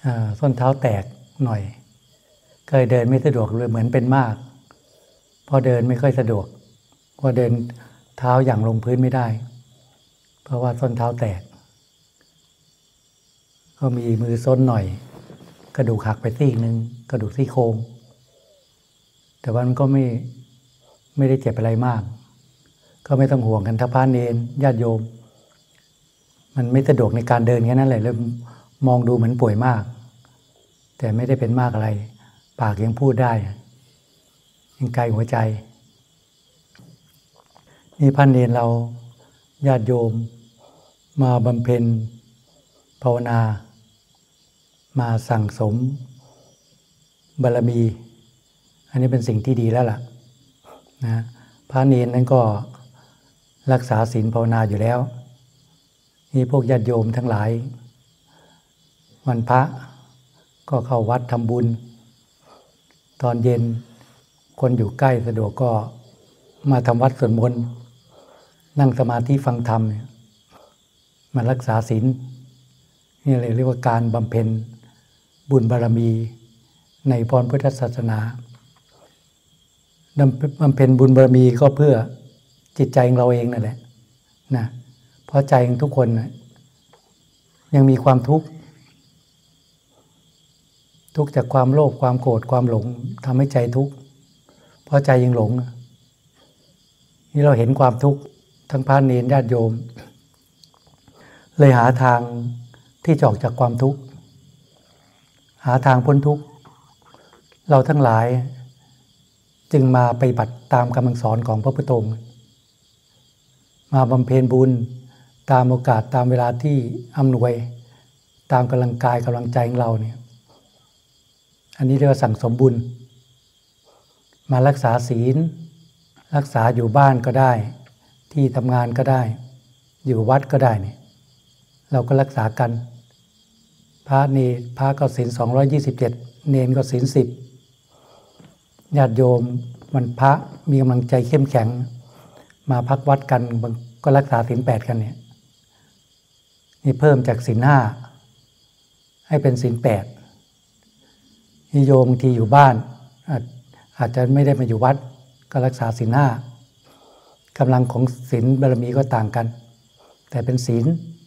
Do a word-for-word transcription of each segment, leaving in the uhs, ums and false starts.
ส้นเท้าแตกหน่อยเคยเดินไม่สะดวกเลยเหมือนเป็นมากพอเดินไม่ค่อยสะดวกพอเดินเท้าอย่างลงพื้นไม่ได้เพราะว่าส้นเท้าแตกก็มีมือส้นหน่อยกระดูกหักไปซี่นึงกระดูกซี่โครงแต่ว่ามันก็ไม่ไม่ได้เจ็บอะไรมากก็ไม่ต้องห่วงกันถ้าพระเนรญาติโยมมันไม่สะดวกในการเดินแค่นั้นแหละแล้วมองดูเหมือนป่วยมากแต่ไม่ได้เป็นมากอะไรปากยังพูดได้ยังไกลหัวใจนี่พระเนรเราญาติโยมมาบำเพ็ญภาวนามาสั่งสมบารมีอันนี้เป็นสิ่งที่ดีแล้วล่ะนะพระเนรนั้นก็รักษาศีลภาวนาอยู่แล้วนี่พวกญาติโยมทั้งหลายวันพระก็เข้าวัดทำบุญตอนเย็นคนอยู่ใกล้สะดวกก็มาทำวัดสวดมนต์นั่งสมาธิฟังธรรมมารักษาศีลนี่เลยเรียกว่าการบำเพ็ญบุญบารมีในพรพุทธศาสนาบำเพ็ญบุญบารมีก็เพื่อจิตใจของเราเองนั่นแหละนะเพราะใจของทุกคนนะยังมีความทุกข์ทุกข์จากความโลภความโกรธความหลงทำให้ใจทุกข์เพราะใจยังหลงนี่เราเห็นความทุกข์ทั้งพระเนรญาติโยมเลยหาทางที่จะออกจากความทุกข์หาทางพ้นทุกข์เราทั้งหลายจึงมาปฏิบัติตามคำสอนของพระพุทธองค์มาบำเพ็ญบุญตามโอกาสตามเวลาที่อำนวยตามกำลังกายกำลังใจของเราเนี่ยอันนี้เรียกว่าสั่งสมบุญมารักษาศีลรักษาอยู่บ้านก็ได้ที่ทำงานก็ได้อยู่วัดก็ได้เนี่ยเราก็รักษากันพระนี่พระก็ศีลสองร้อยยี่สิบเจ็ดเนรก็ศีลสิบญาติโยมวันพระมีกำลังใจเข้มแข็งมาพักวัดกันก็รักษาศีลแปดกันเนี่ยนี่เพิ่มจากศีลห้าให้เป็นศีลแปดนิโยมบางทีอยู่บ้านอาจอาจจะไม่ได้มาอยู่วัดก็รักษาศีลห้ากำลังของศีลบารมีก็ต่างกันแต่เป็นศีล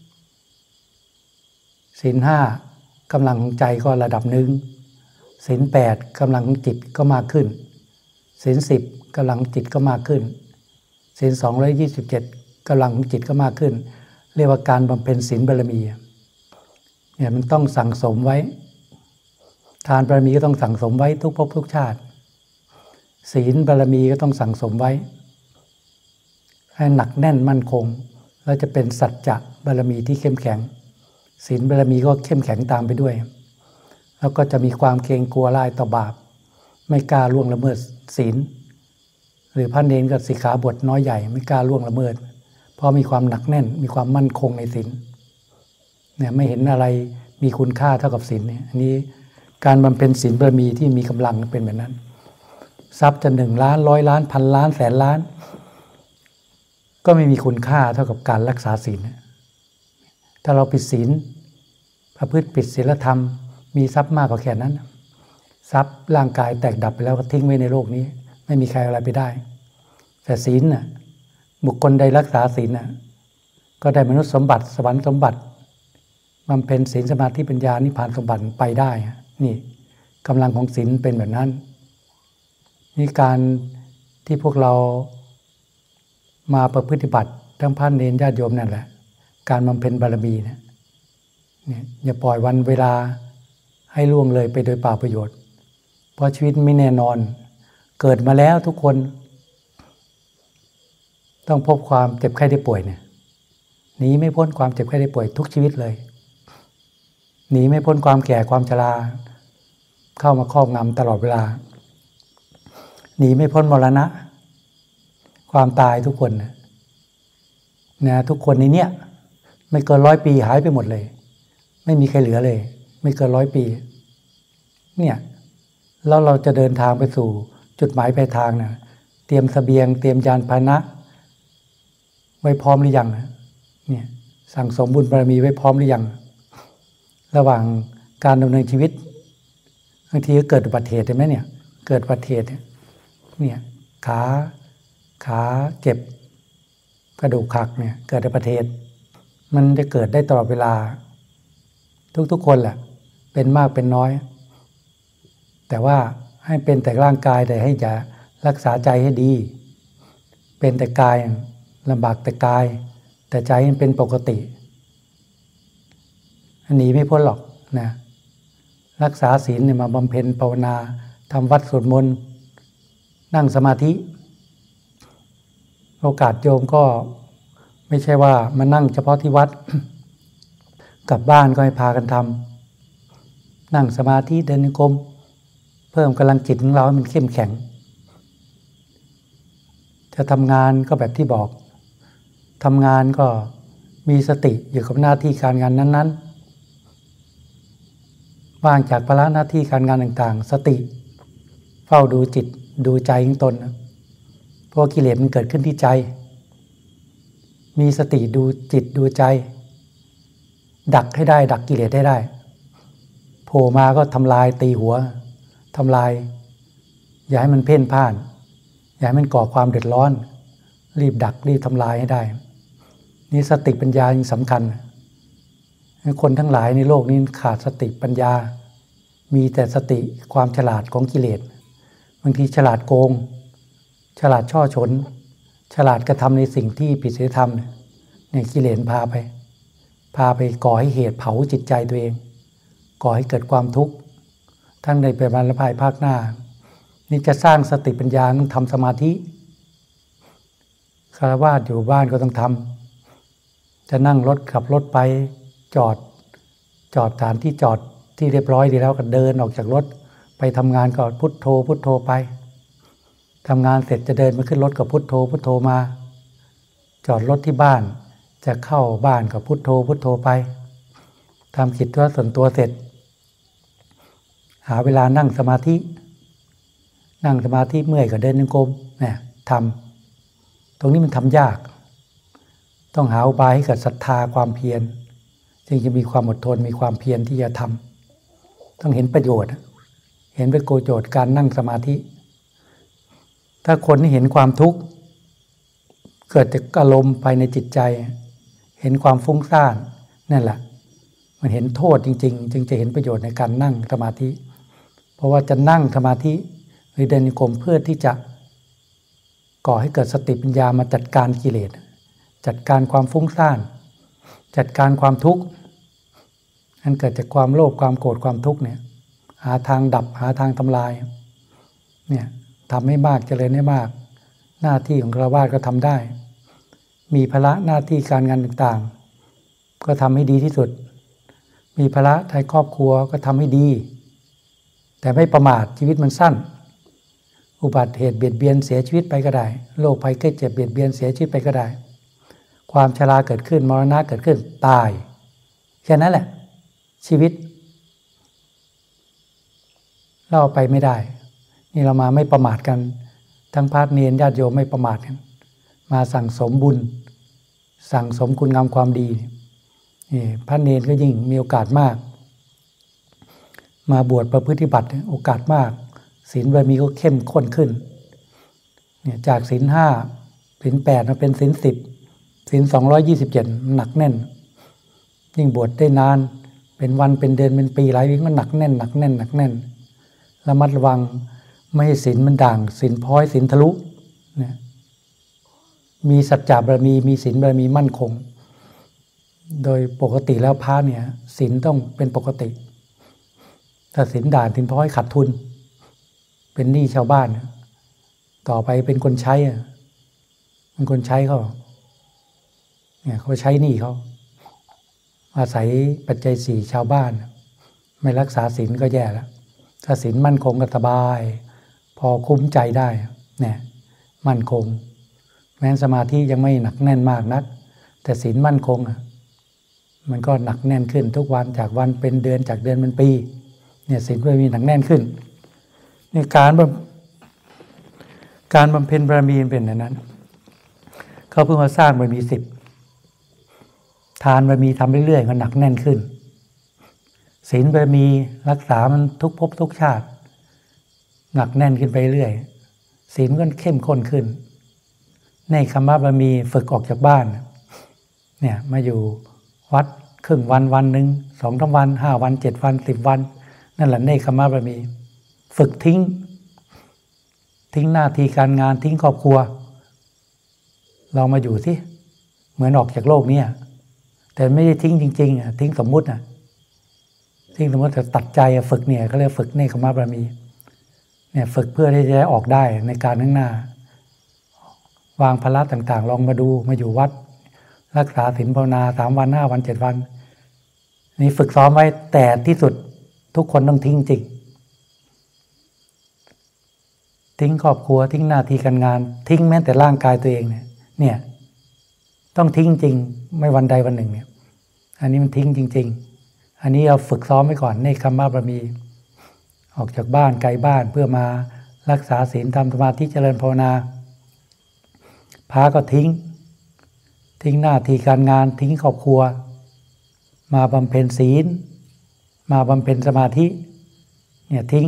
ศีลห้ากำลังของใจก็ระดับหนึ่งศีลแปดกำลังของจิตก็มากขึ้นศีลสิบกำลังจิตก็มากขึ้นศีลสองร้อยยี่สิบเจ็ดกำลังของจิตก็มากขึ้นเรียกว่าการบำเพ็ญศีลบารมีเนี่ยมันต้องสั่งสมไว้ทานบารมีก็ต้องสั่งสมไว้ทุกภพทุกชาติศีลบารมีก็ต้องสั่งสมไว้ให้หนักแน่นมั่นคงแล้วจะเป็นสัจจะบารมีที่เข้มแข็งศีลบารมีก็เข้มแข็งตามไปด้วยแล้วก็จะมีความเกรงกลัวร้ายต่อบาปไม่กล้าล่วงละเมิดศีลหรือพระเนรกับสิกขาบทน้อยใหญ่ไม่กล้าล่วงละเมิดเพราะมีความหนักแน่นมีความมั่นคงในศีลเนี่ยไม่เห็นอะไรมีคุณค่าเท่ากับศีลเนี่ยอันนี้การบำเพ็ญศีลบารมีที่มีกำลังเป็นแบบนั้นทรัพย์จะหนึ่งล้านร้อยล้านพันล้านแสนล้านก็ไม่มีคุณค่าเท่ากับการรักษาศีลถ้าเราผิดศีลประพฤติผิดศีลธรรมมีทรัพย์มากกว่าแค่นั้นทรัพย์ร่างกายแตกดับไปแล้วก็ทิ้งไว้ในโลกนี้ไม่มีใครอะไรไปได้แต่ศีลน่ะบุคคลใดรักษาศีลน่ะก็ได้มนุษย์สมบัติสวรรค์สมบัติบำเพ็ญศีลสมาธิปัญญานิพพานสมบัติไปได้นี่กำลังของศีลเป็นแบบนั้นนี่การที่พวกเรามาประพฤติบัติทั้งพระเนรญาติโยมนั่นแหละการบำเพ็ญบารมีเนี่ยอย่าปล่อยวันเวลาให้ล่วงเลยไปโดยเปล่าประโยชน์เพราะชีวิตไม่แน่นอนเกิดมาแล้วทุกคนต้องพบความเจ็บไข้ได้ป่วยเนี่ยหนีไม่พ้นความเจ็บไข้ได้ป่วยทุกชีวิตเลยหนีไม่พ้นความแก่ความชราเข้ามาครอบงำตลอดเวลาหนีไม่พ้นมรณะความตายทุกคนนะนะทุกคนในเนี้ยไม่เกินร้อยปีหายไปหมดเลยไม่มีใครเหลือเลยไม่เกินร้อยปีเนี่ยแล้วเราจะเดินทางไปสู่จุดหมายปลายทางนะเตรียมเสบียงเตรียมยานพาหนะไว้พร้อมหรือยังเนี่ยสั่งสมบุญบารมีไว้พร้อมหรือยังระหว่างการดำเนินชีวิตบางทีก็เกิดอุบัติเหตุใช่ไหมเนี่ยเกิดอุบัติเหตุเนี่ยขาขาเจ็บกระดูกหักเนี่ยเกิดอุบัติเหตุมันจะเกิดได้ตลอดเวลาทุกๆคนแหละเป็นมากเป็นน้อยแต่ว่าให้เป็นแต่ร่างกายแต่ให้จะรักษาใจให้ดีเป็นแต่กายลำบากแต่กายแต่ใจมันเป็นปกติหนีไม่พ้นหรอกนะรักษาศีลเนี่ยมาบำเพ็ญภาวนาทำวัดสวดมนต์นั่งสมาธิโอกาสโยมก็ไม่ใช่ว่ามานั่งเฉพาะที่วัด กลับบ้านก็ให้พากันทำนั่งสมาธิเดินจงกรมเพิ่มกำลังจิตของเราให้มันเข้มแข็งจะทำงานก็แบบที่บอกทำงานก็มีสติอยู่กับหน้าที่การงานนั้นๆว่างจากภาระหน้าที่การงานต่างๆสติเฝ้าดูจิตดูใจของตนเพราะกิเลสมันเกิดขึ้นที่ใจมีสติดูจิตดูใจดักให้ได้ดักกิเลสให้ได้โผล่มาก็ทำลายตีหัวทำลายอย่าให้มันเพ่นพ่านอย่าให้มันก่อความเดือดร้อนรีบดักรีบทำลายให้ได้นี่สติปัญญายิ่งสำคัญคนทั้งหลายในโลกนี้ขาดสติปัญญามีแต่สติความฉลาดของกิเลสบางทีฉลาดโกงฉลาดช่อฉนฉลาดกระทำในสิ่งที่ผิดศีลธรรมเนี่ยกิเลสพาไปพาไปก่อให้เหตุเผาจิตใจตัวเองก่อให้เกิดความทุกข์ทั้งในปัจจุบันและภายภาคหน้านี่จะสร้างสติปัญญาต้องทำสมาธิฆราวาสอยู่บ้านก็ต้องทำจะนั่งรถขับรถไปจอดจอดฐานที่จอดที่เรียบร้อยดีแล้วก็เดินออกจากรถไปทำงานก็พุทโธพุทโธไปทำงานเสร็จจะเดินมาขึ้นรถก็พุทโธพุทโธมาจอดรถที่บ้านจะเข้าบ้านก็พุทโธพุทโธไปทำกิจวัตรส่วนตัวเสร็จหาเวลานั่งสมาธินั่งสมาธิเมื่อยก็เดินจงกรมเนี่ยทำตรงนี้มันทำยากต้องหาอุบายให้เกิดศรัทธาความเพียรจึงจะมีความอดทนมีความเพียรที่จะทำต้องเห็นประโยชน์เห็นเป็นโกโจทย์การนั่งสมาธิถ้าคนที่เห็นความทุกข์เกิดจากอารมณ์ภายในจิตใจเห็นความฟุ้งซ่านนั่นแหละมันเห็นโทษจริงๆจึงจะเห็นประโยชน์ในการนั่งสมาธิเพราะว่าจะนั่งสมาธิหรือเดินจงกรมเพื่อที่จะก่อให้เกิดสติปัญญามาจัดการกิเลสจัดการความฟุ้งซ่านจัดการความทุกข์อันเกิดจากความโลภความโกรธความทุกข์เนี่ยหาทางดับหาทางทำลายเนี่ยทำให้มากเจริญให้มากหน้าที่ของฆราวาสก็ทำได้มีภาระหน้าที่การงานต่างๆก็ทำให้ดีที่สุดมีภาระในครอบครัวก็ทำให้ดีแต่ไม่ประมาทชีวิตมันสั้นอุบัติเหตุเบียดเบียนเสียชีวิตไปก็ได้โรคภัยไข้เจ็บเบียดเบียนเสียชีวิตไปก็ได้ความชราเกิดขึ้นมรณะเกิดขึ้นตายแค่นั้นแหละชีวิตเราไปไม่ได้นี่เรามาไม่ประมาทกันทั้งพระเนรญาติโยมไม่ประมาทกันมาสั่งสมบุญสั่งสมคุณงามความดีนี่พระเนรก็ยิ่งมีโอกาสมากมาบวชประพฤติบัติโอกาสมากศีลบารมีก็เข้มข้นขึ้นเนี่ยจากศีลห้าศีลแปดมาเป็นศีลสิบศีลสองร้อยยี่สิบเจ็ดหนักแน่นยิ่งบวชได้นานเป็นวันเป็นเดือนเป็นปีหลายปีมันหนักแน่นหนักแน่นหนักแน่นระมัดระวังไม่ให้ศีลมันด่างศีลพ้อยศีลทะลุเนี่ยมีสัจจะบารมีมีศีลบารมีมั่นคงโดยปกติแล้วพระเนี่ยศีลต้องเป็นปกติถ้าศีลด่างศีลพ้อยขาดทุนเป็นหนี้ชาวบ้านต่อไปเป็นคนใช้เป็นคนใช้เขาเนี่ยเขาใช้หนี้เขาอาศัยปัจจัยสี่ชาวบ้านไม่รักษาศีลก็แย่แล้วถ้าศีลมั่นคงก็สบายพอคุ้มใจได้เนี่ยมั่นคงแม้สมาธิยังไม่หนักแน่นมากนักแต่ศีลมั่นคงมันก็หนักแน่นขึ้นทุกวันจากวันเป็นเดือนจากเดือนเป็นปีเนี่ยศีลก็มีหนักแน่นขึ้นในการการบำเพ็ญบารมีเป็นอย่างนั้นเขาเพิ่งมาสร้างบารมีสิบทานบารมีทำเรื่อยๆก็หนักแน่นขึ้นศีลบารมีรักษามันทุกภพทุกชาติหนักแน่นขึ้นไปเรื่อยศีลก็เข้มข้นขึ้นในคำว่าบารมีฝึกออกจากบ้านเนี่ยมาอยู่วัดครึ่งวันวันหนึ่งสองสามวันห้าวันเจ็ดวันสิบวันนั่นแหละในคำว่าบารมีฝึกทิ้งทิ้งหน้าที่การงานทิ้งครอบครัวเรามาอยู่สิเหมือนออกจากโลกนี้แต่ไม่ได้ทิ้งจริงๆทิ้งสมมุติอ่ะทิ้งสมมติแต่ตัดใจฝึกเนี่ยเขาเรียกฝึกในคำว่าบารมีเนี่ยฝึกเพื่อที่จะออกได้ในการข้างหน้าวางภาระต่างๆลองมาดูมาอยู่วัดรักษาศีลภาวนาสามวันห้าวันเจ็ดวันนี่ฝึกซ้อมไว้แต่ที่สุดทุกคนต้องทิ้งจริงทิ้งครอบครัวทิ้งหน้าที่การงานทิ้งแม้แต่ร่างกายตัวเองเนี่ยเนี่ยต้องทิ้งจริงไม่วันใดวันหนึ่งเนี่ยอันนี้มันทิ้งจริงๆอันนี้เราฝึกซ้อมไว้ก่อนในคำว่าบารมีออกจากบ้านไกลบ้านเพื่อมารักษาศีลทำสมาธิเจริญภาวนาพาก็ทิ้งทิ้งหน้าที่การงานทิ้งครอบครัวมาบำเพ็ญศีลมาบำเพ็ญสมาธิเนี่ยทิ้ง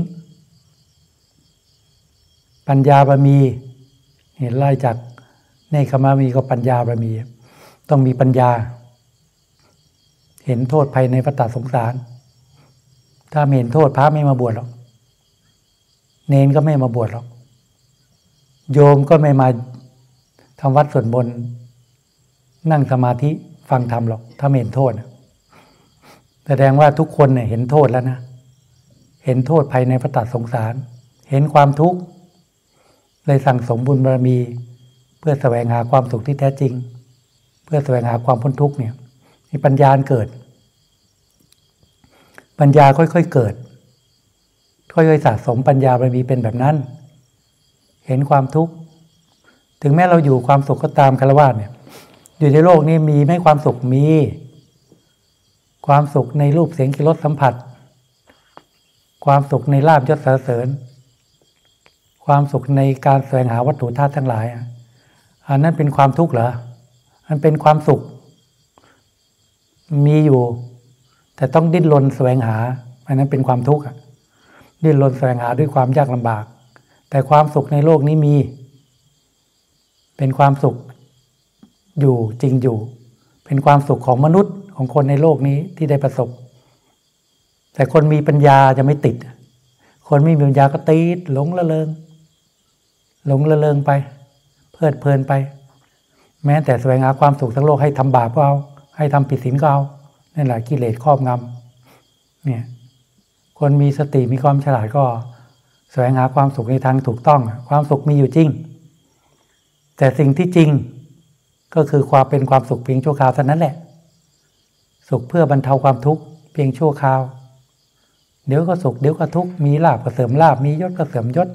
ปัญญาบารมีเห็นไล่จากในคำว่ามีก็ปัญญาบารมีต้องมีปัญญาเห็นโทษภัยในวัฏสงสารถ้าไม่เห็นโทษพระไม่มาบวชหรอกเนนก็ไม่มาบวชหรอกโยมก็ไม่มาทำวัดสวดมนต์นั่งสมาธิฟังธรรมหรอกถ้าไม่เห็นโทษแสดงว่าทุกคนเนี่ยเห็นโทษแล้วนะเห็นโทษภัยในวัฏสงสารเห็นความทุกข์เลยสั่งสมบุญบารมีเพื่อแสวงหาความสุขที่แท้จริงเพื่อแสวงหาความพ้นทุกข์เนี่ยมีปัญญาเกิดปัญญาค่อยๆเกิดค่อยๆสะสมปัญญาบารมีเป็นแบบนั้นเห็นความทุกข์ถึงแม้เราอยู่ความสุขก็ตามฆราวาสเนี่ยอยู่ในโลกนี้มีไม่ความสุขมีความสุขในรูปเสียงกลิ่นรสสัมผัสความสุขในลาภยศสรรเสริญความสุขในการแสวงหาวัตถุธาตุทั้งหลายอันนั้นเป็นความทุกข์เหรอมันเป็นความสุขมีอยู่แต่ต้องดิ้นรนแสวงหาอันนั้นเป็นความทุกข์ดิ้นรนแสวงหาด้วยความยากลำบากแต่ความสุขในโลกนี้มีเป็นความสุขอยู่จริงอยู่เป็นความสุขของมนุษย์ของคนในโลกนี้ที่ได้ประสบแต่คนมีปัญญาจะไม่ติดคนไม่มีปัญญาก็ติดหลงละเลงหลงละเลงไปเพลิดเพลินไปแม้แต่แสวงหาความสุขทั้งโลกให้ทำบาปก็เอาให้ทำผิดศีลก็เอานั่นแหละกิเลสครอบงำเนี่ยคนมีสติมีความฉลาดก็แสวงหาความสุขในทางถูกต้องความสุขมีอยู่จริงแต่สิ่งที่จริงก็คือความเป็นความสุขเพียงชั่วคราวเท่านั้นแหละสุขเพื่อบรรเทาความทุกข์เพียงชั่วคราวเดี๋ยวก็สุขเดี๋ยวก็ทุกข์มีลาภก็เสริมลาภมียศก็เสริมยศ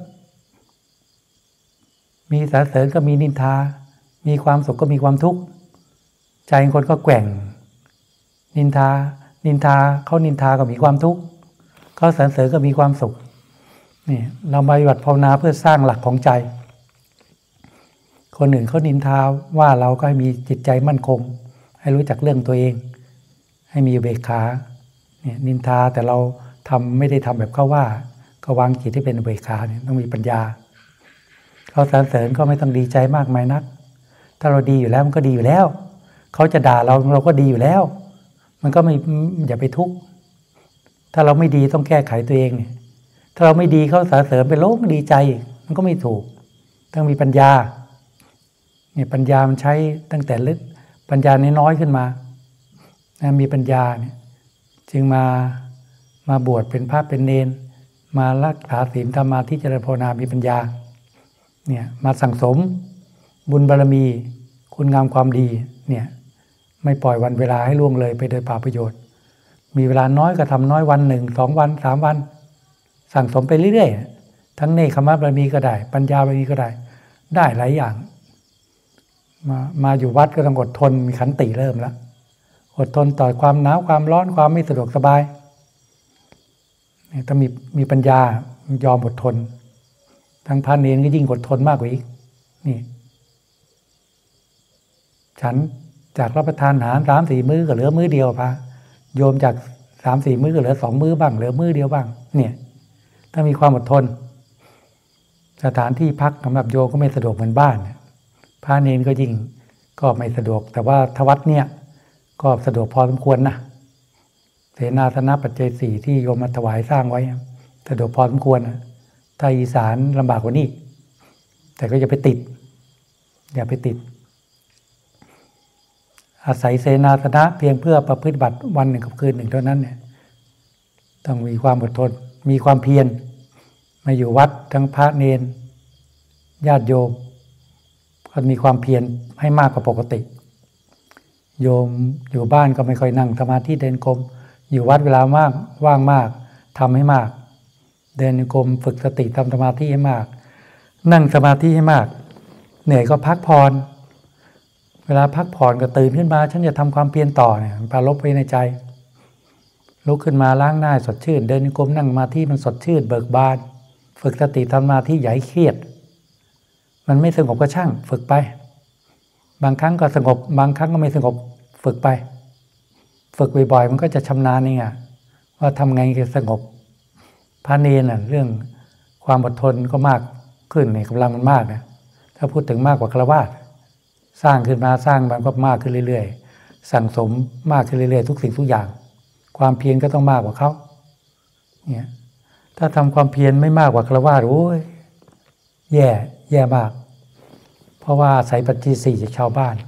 มีสรรเสริญก็มีนินทามีความสุขก็มีความทุกข์ใจคนก็แกว่งนินทานินทาเขานินทาก็มีความทุกข์เขาสรรเสริญก็มีความสุขนี่เรามาปฏิบัติภาวนาเพื่อสร้างหลักของใจคนอื่นเขานินทาว่าเราก็ให้มีจิตใจมั่นคงให้รู้จักเรื่องตัวเองให้มีอุเบกขาเนี่ยนินทาแต่เราทำไม่ได้ทำแบบเขาว่าก็วางจิตที่เป็นอุเบกขาเนี่ยต้องมีปัญญาเขาสรรเสริญก็ไม่ต้องดีใจมากมายนักถ้าเราดีอยู่แล้วมันก็ดีอยู่แล้วเขาจะด่าเราเราก็ดีอยู่แล้วมันก็ไม่อย่าไปทุกข์ถ้าเราไม่ดีต้องแก้ไขตัวเองเนี่ยถ้าเราไม่ดีเขาสรรเสริญไปโลกดีใจมันก็ไม่ถูกต้องมีปัญญาเนี่ยปัญญามันใช้ตั้งแต่ลึกปัญญาน้อยๆขึ้นมานะมีปัญญาเนี่ยจึงมามาบวชเป็นพระเป็นเณรมารักษาศีลทำสมาธิเจริญภาวนามีปัญญาเนี่ยมาสั่งสมบุญบารมีคุณงามความดีเนี่ยไม่ปล่อยวันเวลาให้ล่วงเลยไปโดยเปล่าประโยชน์มีเวลาน้อยก็ทำน้อยวันหนึ่งสองวันสามวันสั่งสมไปเรื่อยๆทั้งเนคขมะบารมีก็ได้ปัญญาบารมีก็ได้ได้หลายอย่างมามาอยู่วัดก็ต้องอดทนมีขันติเริ่มแล้วอดทนต่อความหนาวความร้อนความไม่สะดวกสบายต้องมีมีปัญญายอมอดทนทั้งพระเนรก็ยิ่งอดทนมากกว่าอีกนี่ฉันจากรับประทานอาหารสามสี่มื้อก็เหลือมื้อเดียวพระโยมจากสามสี่มื้อก็เหลือสองมื้อบ้างเหลือมื้อเดียวบ้างเนี่ยถ้ามีความอดทนสถานที่พักสำหรับโยมก็ไม่สะดวกเหมือนบ้านพระเนรก็ยิ่งก็ไม่สะดวกแต่ว่าทวัดเนี่ยก็สะดวกพอสมควรนะเสนาสนะปัจจัยสี่ที่โยมมาถวายสร้างไว้สะดวกพอสมควรนะถ้าอีสานลำบากกว่านี้แต่ก็อย่าไปติดอย่าไปติดอาศัยเสนาสนะเพียงเพื่อประพฤติบัติวันหนึ่งกับคืนหนึ่งเท่านั้นเนี่ยต้องมีความอดทนมีความเพียรมาอยู่วัดทั้งพระเนรญาติโยมก็มีความเพียรให้มากกว่าปกติโยมอยู่บ้านก็ไม่ค่อยนั่งสมาธิเดินกรมอยู่วัดเวลามากว่างมากทำให้มากเดินกรมฝึกสติทำสมาธิให้มากนั่งสมาธิให้มากเหนื่อยก็พักผ่อนเวลาพักผ่อนก็ตื่นขึ้นมาฉันจะทำความเพียรต่อเนี่ยปราลบไว้ในใจลุกขึ้นมาล้างหน้าสดชื่นเดินกรมนั่งสมาธิมันสดชื่นเบิกบานฝึกสติทำสมาธิอย่าให้เครียดมันไม่สงบก็ช่างฝึกไปบางครั้งก็สงบบางครั้งก็ไม่สงบฝึกไปฝึกบ่อยๆมันก็จะชำนาญเองอะว่าทำไงจะสงบพระเนรน่ะเรื่องความอดทนก็มากขึ้นในกำลังมันมากนะถ้าพูดถึงมากกว่าฆราวาสสร้างขึ้นมาสร้างมันก็มากขึ้นเรื่อยๆสั่งสมมากขึ้นเรื่อยๆทุกสิ่งทุกอย่างความเพียรก็ต้องมากกว่าเขาเนี่ยถ้าทำความเพียรไม่มากกว่าฆราวาสโอ้ยแย่แย่มากเพราะว่าอาศัยปัจจัยสี่จากชาวบ้าน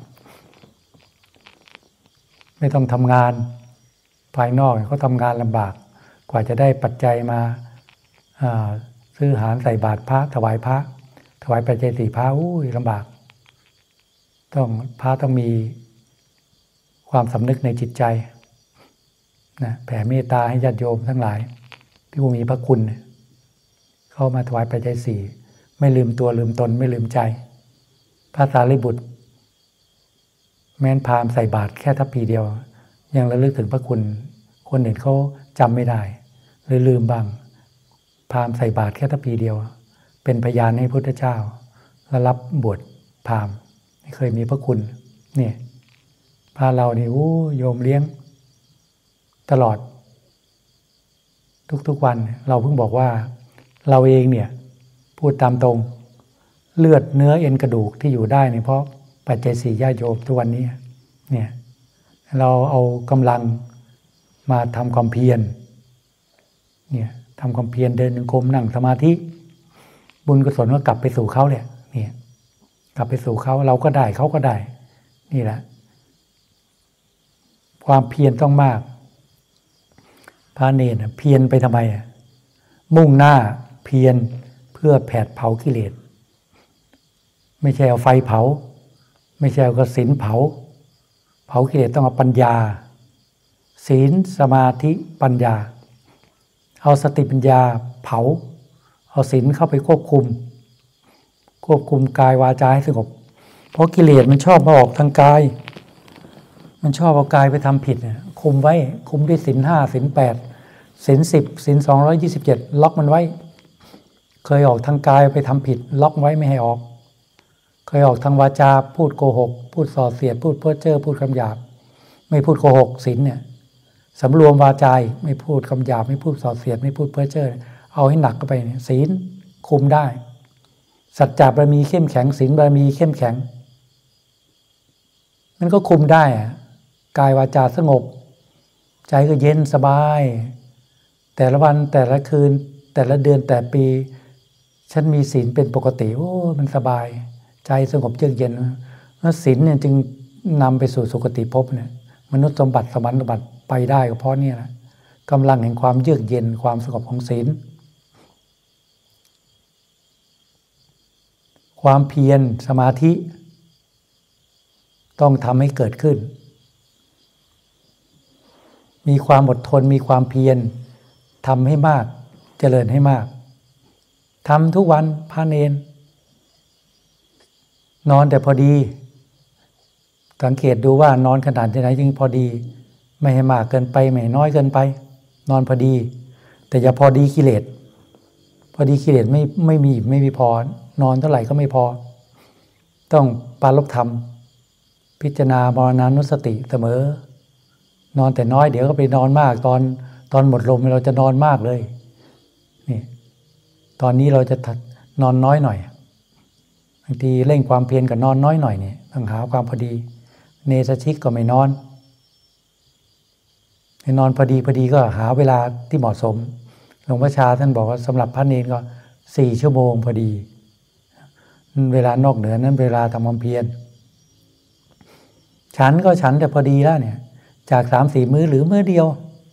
ไม่ต้องทำงานภายนอกเขาทำงานลำบากกว่าจะได้ปัจจัยมาซื้ออาหารใส่บาตรพระถวายพระถวายปัจจัยสี่พระอุ้ยลำบากต้องพระต้องมีความสำนึกในจิตใจนะแผ่เมตตาให้ญาติโยมทั้งหลายที่ผู้มีพระคุณเข้ามาถวายปัจจัยสี่ไม่ลืมตัวลืมตนไม่ลืมใจพระสารีบุตรแม้นพราหมณ์ใส่บาตรแค่ทัพพีเดียวยังระลึกถึงพระคุณคนอื่นเขาจำไม่ได้หรือลืมบ้างพราหมณ์ใส่บาตรแค่ทัพพีเดียวเป็นพยานให้พระพุทธเจ้าและรับบวชพราหมณ์ไม่เคยมีพระคุณเนี่ยพาเรานี่โอ้โยมเลี้ยงตลอดทุกๆวันเราเพิ่งบอกว่าเราเองเนี่ยพูดตามตรงเลือดเนื้อเอ็นกระดูกที่อยู่ได้เนี่ยเพราะปัจจัยสี่ญาติโยมทุกวันนี้เนี่ยเราเอากำลังมาทำความเพียรเนี่ยทำความเพียรเดินจงกรมนั่งสมาธิบุญกุศลก็กลับไปสู่เขาเลยเนี่ยกลับไปสู่เขาเราก็ได้เขาก็ได้นี่แหละความเพียรต้องมากพระเนรเพียรไปทำไมมุ่งหน้าเพียรเพื่อแผดเผากิเลสไม่ใช่เอาไฟเผาไม่ใช่เอากสิณเผาเผากิเลสต้องเอาปัญญาศีลสมาธิปัญญาเอาสติปัญญาเผาเอาศีลเข้าไปควบคุมควบคุมกายวาจาให้สงบเพราะกิเลสมันชอบมาออกทางกายมันชอบเอากายไปทำผิดคุมไว้คุมด้วยศีลห้าศีลแปดศีลสิบศีลสองร้อยยี่สิบเจ็ดล็อกมันไว้เคยออกทางกายไปทำผิดล็อกไว้ไม่ให้ออกเคยออกทางวาจาพูดโกหกพูดส่อเสียดพูดเพ้อเจ้อพูดคำหยาบไม่พูดโกหกศีลเนี่ยสำรวมวาจาไม่พูดคำหยาบไม่พูดส่อเสียดไม่พูดเพ้อเจ้อเอาให้หนักเข้าไปเนี่ยศีลคุมได้สัจจะบารมีเข้มแข็งศีลบารมีเข้มแข็งมันก็คุมได้อะกายวาจาสงบใจก็เย็นสบายแต่ละวันแต่ละคืนแต่ละเดือนแต่ปีฉันมีศีลเป็นปกติโอ้มันสบายใจสงบเยือกเย็นแล้วศีลเนี่ยจึงนำไปสู่สุคติภพเนี่ยมนุษย์สมบัติสวรรค์สมบัติไปได้ก็เพราะนี่แหละกำลังแห่งความเยือกเย็นความสงบของศีลความเพียรสมาธิต้องทำให้เกิดขึ้นมีความอดทนมีความเพียรทำให้มากเจริญให้มากทำทุกวันพระเนรนอนแต่พอดีสังเกตดูว่านอนขนาดไหนจึงพอดีไม่ให้มากเกินไปไม่น้อยเกินไปนอนพอดีแต่อย่าพอดีกิเลสพอดีกิเลสไม่ไม่มีไม่มีพอนอนเท่าไหร่ก็ไม่พอต้องปรารภธรรมพิจารณามรณานุสติเสมอนอนแต่น้อยเดี๋ยวก็ไปนอนมากตอนตอนหมดลมเราจะนอนมากเลยนี่ตอนนี้เราจะนอนน้อยหน่อยบางทีเร่งความเพียรกับนอนน้อยหน่อยเนี่ยต้องหาความพอดีเนสชิกก็ไม่นอนให้นอนพอดีพอดีก็หาเวลาที่เหมาะสมหลวงพ่อชาท่านบอกว่าสำหรับพระเนรก็สี่ชั่วโมงพอดีเวลานอกเหนือนั้นเวลาทำความเพียรฉันก็ฉันแต่พอดีแล้วเนี่ยจากสามสี่มื้อหรือมื้อเดียว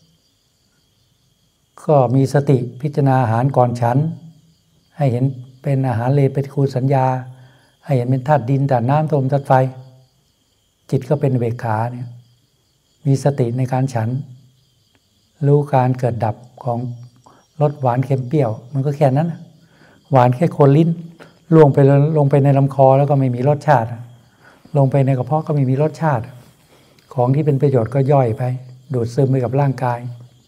ก็มีสติพิจารณาอาหารก่อนฉันให้เห็นเป็นอาหารเลวปฏิกูลสัญญาให้เห็นเป็นธาตุดินธาตุน้ำธาตุลมธาตุไฟจิตก็เป็นอุเบกขาเนี่ยมีสติในการฉันรู้การเกิดดับของรสหวานเค็มเปรี้ยวมันก็แค่นั้นหวานแค่โคนลิ้นลงไปลงไปในลำคอแล้วก็ไม่มีรสชาติลงไปในกระเพาะก็ไม่มีรสชาติของที่เป็นประโยชน์ก็ย่อยไปดูดซึมไปกับร่างกาย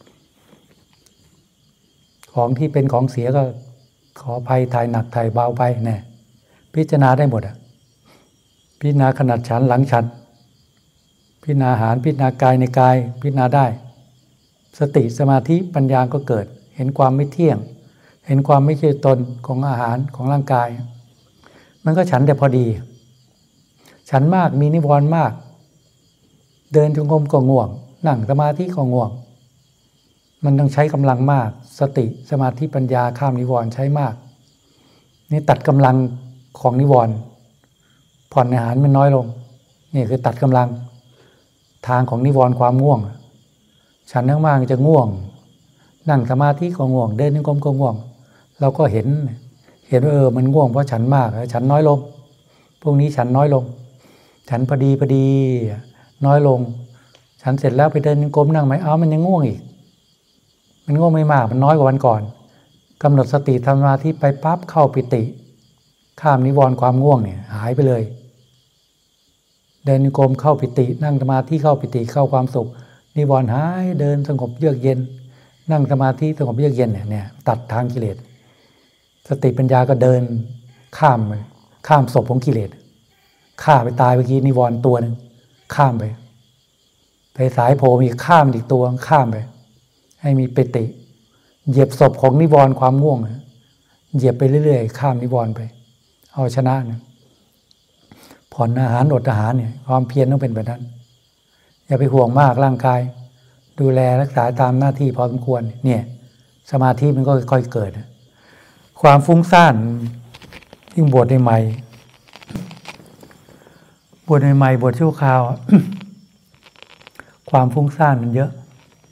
ของที่เป็นของเสียก็ขอภัยถ่ายหนักถ่ายเบาไปแน่พิจารณาได้หมดอ่ะพิจารณาขนาดฉันหลังฉันพิจารณาอาหารพิจารณากายในกายพิจารณาได้สติสมาธิปัญญาก็เกิดเห็นความไม่เที่ยงเห็นความไม่ใช่ตนของอาหารของร่างกายมันก็ฉันแต่พอดีฉันมากมีนิวรณ์มากเดินจงกรมก็ง่วงนั่งสมาธิก็ง่วงมันต้องใช้กำลังมากสติสมาธิปัญญาข้ามนิวรณ์ใช้มากนี่ตัดกำลังของนิวรณ์ผ่อนอาหารมันน้อยลงนี่คือตัดกำลังทางของนิวรณ์ความง่วงฉันมากๆจะง่วงนั่งสมาธิก็ง่วงเดินจงกรมก็ง่วงเราก็เห็นเห็นว่าเออมันง่วงเพราะฉันมากฉันน้อยลงพวกนี้ฉันน้อยลงฉันพอดีพอดีน้อยลงฉันเสร็จแล้วไปเดินจงกรมนั่งไหมเอามันยังง่วงอีกมันง่วงไม่มากมันน้อยกว่าวันก่อนกำหนดสติทำสมาธิไปปั๊บเข้าปิติข้ามนิวรณ์ความง่วงเนี่ยหายไปเลยเดินจงกรมเข้าปิตินั่งสมาธิเข้าปิติเข้าความสุขนิวรณ์หายเดินสงบเยือกเย็นนั่งสมาธิสงบเยือกเย็นเนี่ยเนี่ยตัดทางกิเลสสติปัญญาก็เดินข้ามไปข้ามศพของกิเลสฆ่าไปตายเมื่อกี้นิวรณ์ตัวนึงข้ามไปไปสายโพมีข้ามอีกตัวข้ามไปให้มีปิติเหยียบศพของนิวรณ์ความง่วงเหยียบไปเรื่อยๆข้ามนิวรณ์ไปเอาชนะนะผ่อนอาหารอดอาหารเนี่ยความเพียรต้องเป็นแบบนั้นอย่าไปห่วงมากร่างกายดูแลรักษาตามหน้าที่พอสมควรเนี่ยสมาธิมันก็ค่อยๆเกิดความฟุ้งซ่านยิ่งบวชใหม่บวชใหม่บวชชั่วคราว ความฟุ้งซ่านมันเยอะ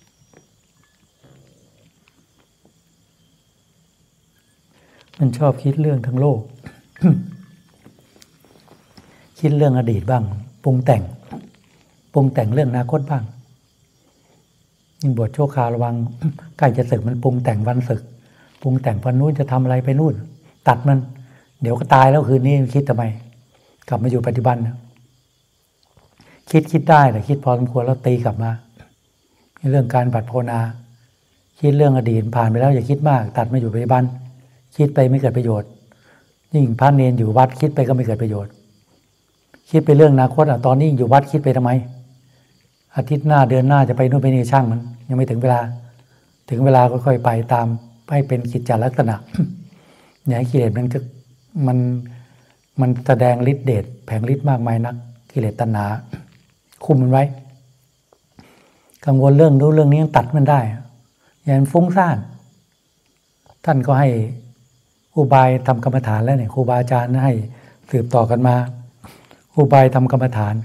มันชอบคิดเรื่องทั้งโลก คิดเรื่องอดีตบ้างปรุงแต่งปรุงแต่งเรื่องอนาคตบ้างยิ่งบวชชั่วคราวระวัง ใกล้จะศึกมันปรุงแต่งวันศึกปรุงแต่งวันนู้นจะทำอะไรไปนู่นตัดมันเดี๋ยวก็ตายแล้วคืนนี้คิดทำไมกลับมาอยู่ปัจจุบันนะคิดคิดได้แต่คิดพอสมควรแล้วตีกลับมาเรื่องการบัดภาวนาคิดเรื่องอดีตผ่านไปแล้วอย่าคิดมากตัดมาอยู่ปัจจุบันคิดไปไม่เกิดประโยชน์ยิ่งพระเนรอยู่วัดคิดไปก็ไม่เกิดประโยชน์คิดไปเรื่องอนาคตอ่ะตอนนี้อยู่วัดคิดไปทำไมอาทิตย์หน้าเดือนหน้าจะไปนู่นไปนี่ช่างมันยังไม่ถึงเวลาถึงเวลาก็ค่อยไปตามให้เป็นกิจจลักษณะ อย่าให้กิเลสมันจะมันมันแสดงฤทธิ์เดชแผงฤทธิ์มากมายนักกิเลสตัณหาคุมมันไว้กังวลเรื่องนู้นเรื่องนี้ยังตัดมันได้อย่ามันฟุ้งซ่านท่านก็ให้อุบายทำกรรมฐานแล้วเนี่ยครูบาอาจารย์ให้สืบต่อกันมาอุบายทำกรรมฐาน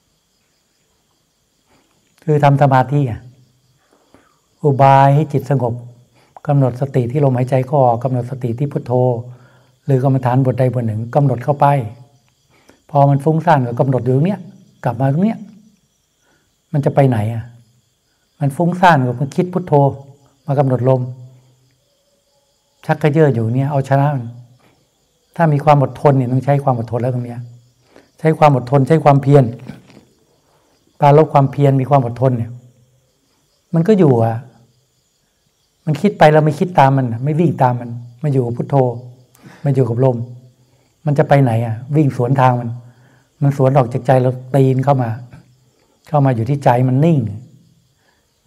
คือทำสมาธิอุบายให้จิตสงบกำหนดสติที่ลมหายใจเข้าออกกำหนดสติที่พุทโธหรือกรรมฐานบทใดบทหนึ่งกำหนดเข้าไปพอมันฟุ้งซ่านก็กำหนดอยู่ตรงเนี้ยกลับมาตรงเนี้ยมันจะไปไหนอ่ะมันฟุ้งซ่านก็มันคิดพุทโธมากำหนดลมชักกระเยาะอยู่เนี่ยเอาชนะมันถ้ามีความอดทนเนี่ยต้องใช้ความอดทนแล้วตรงเนี้ยใช้ความอดทนใช้ความเพียรการลดความเพียรมีความอดทนเนี่ยมันก็อยู่อ่ะมันคิดไปเราไม่คิดตามมันไม่วิ่งตามมันมาอยู่กับพุทโธมาอยู่กับลมมันจะไปไหนอ่ะวิ่งสวนทางมันมันสวนออกจากใจเราตีนเข้ามาเข้ามาอยู่ที่ใจมันนิ่ง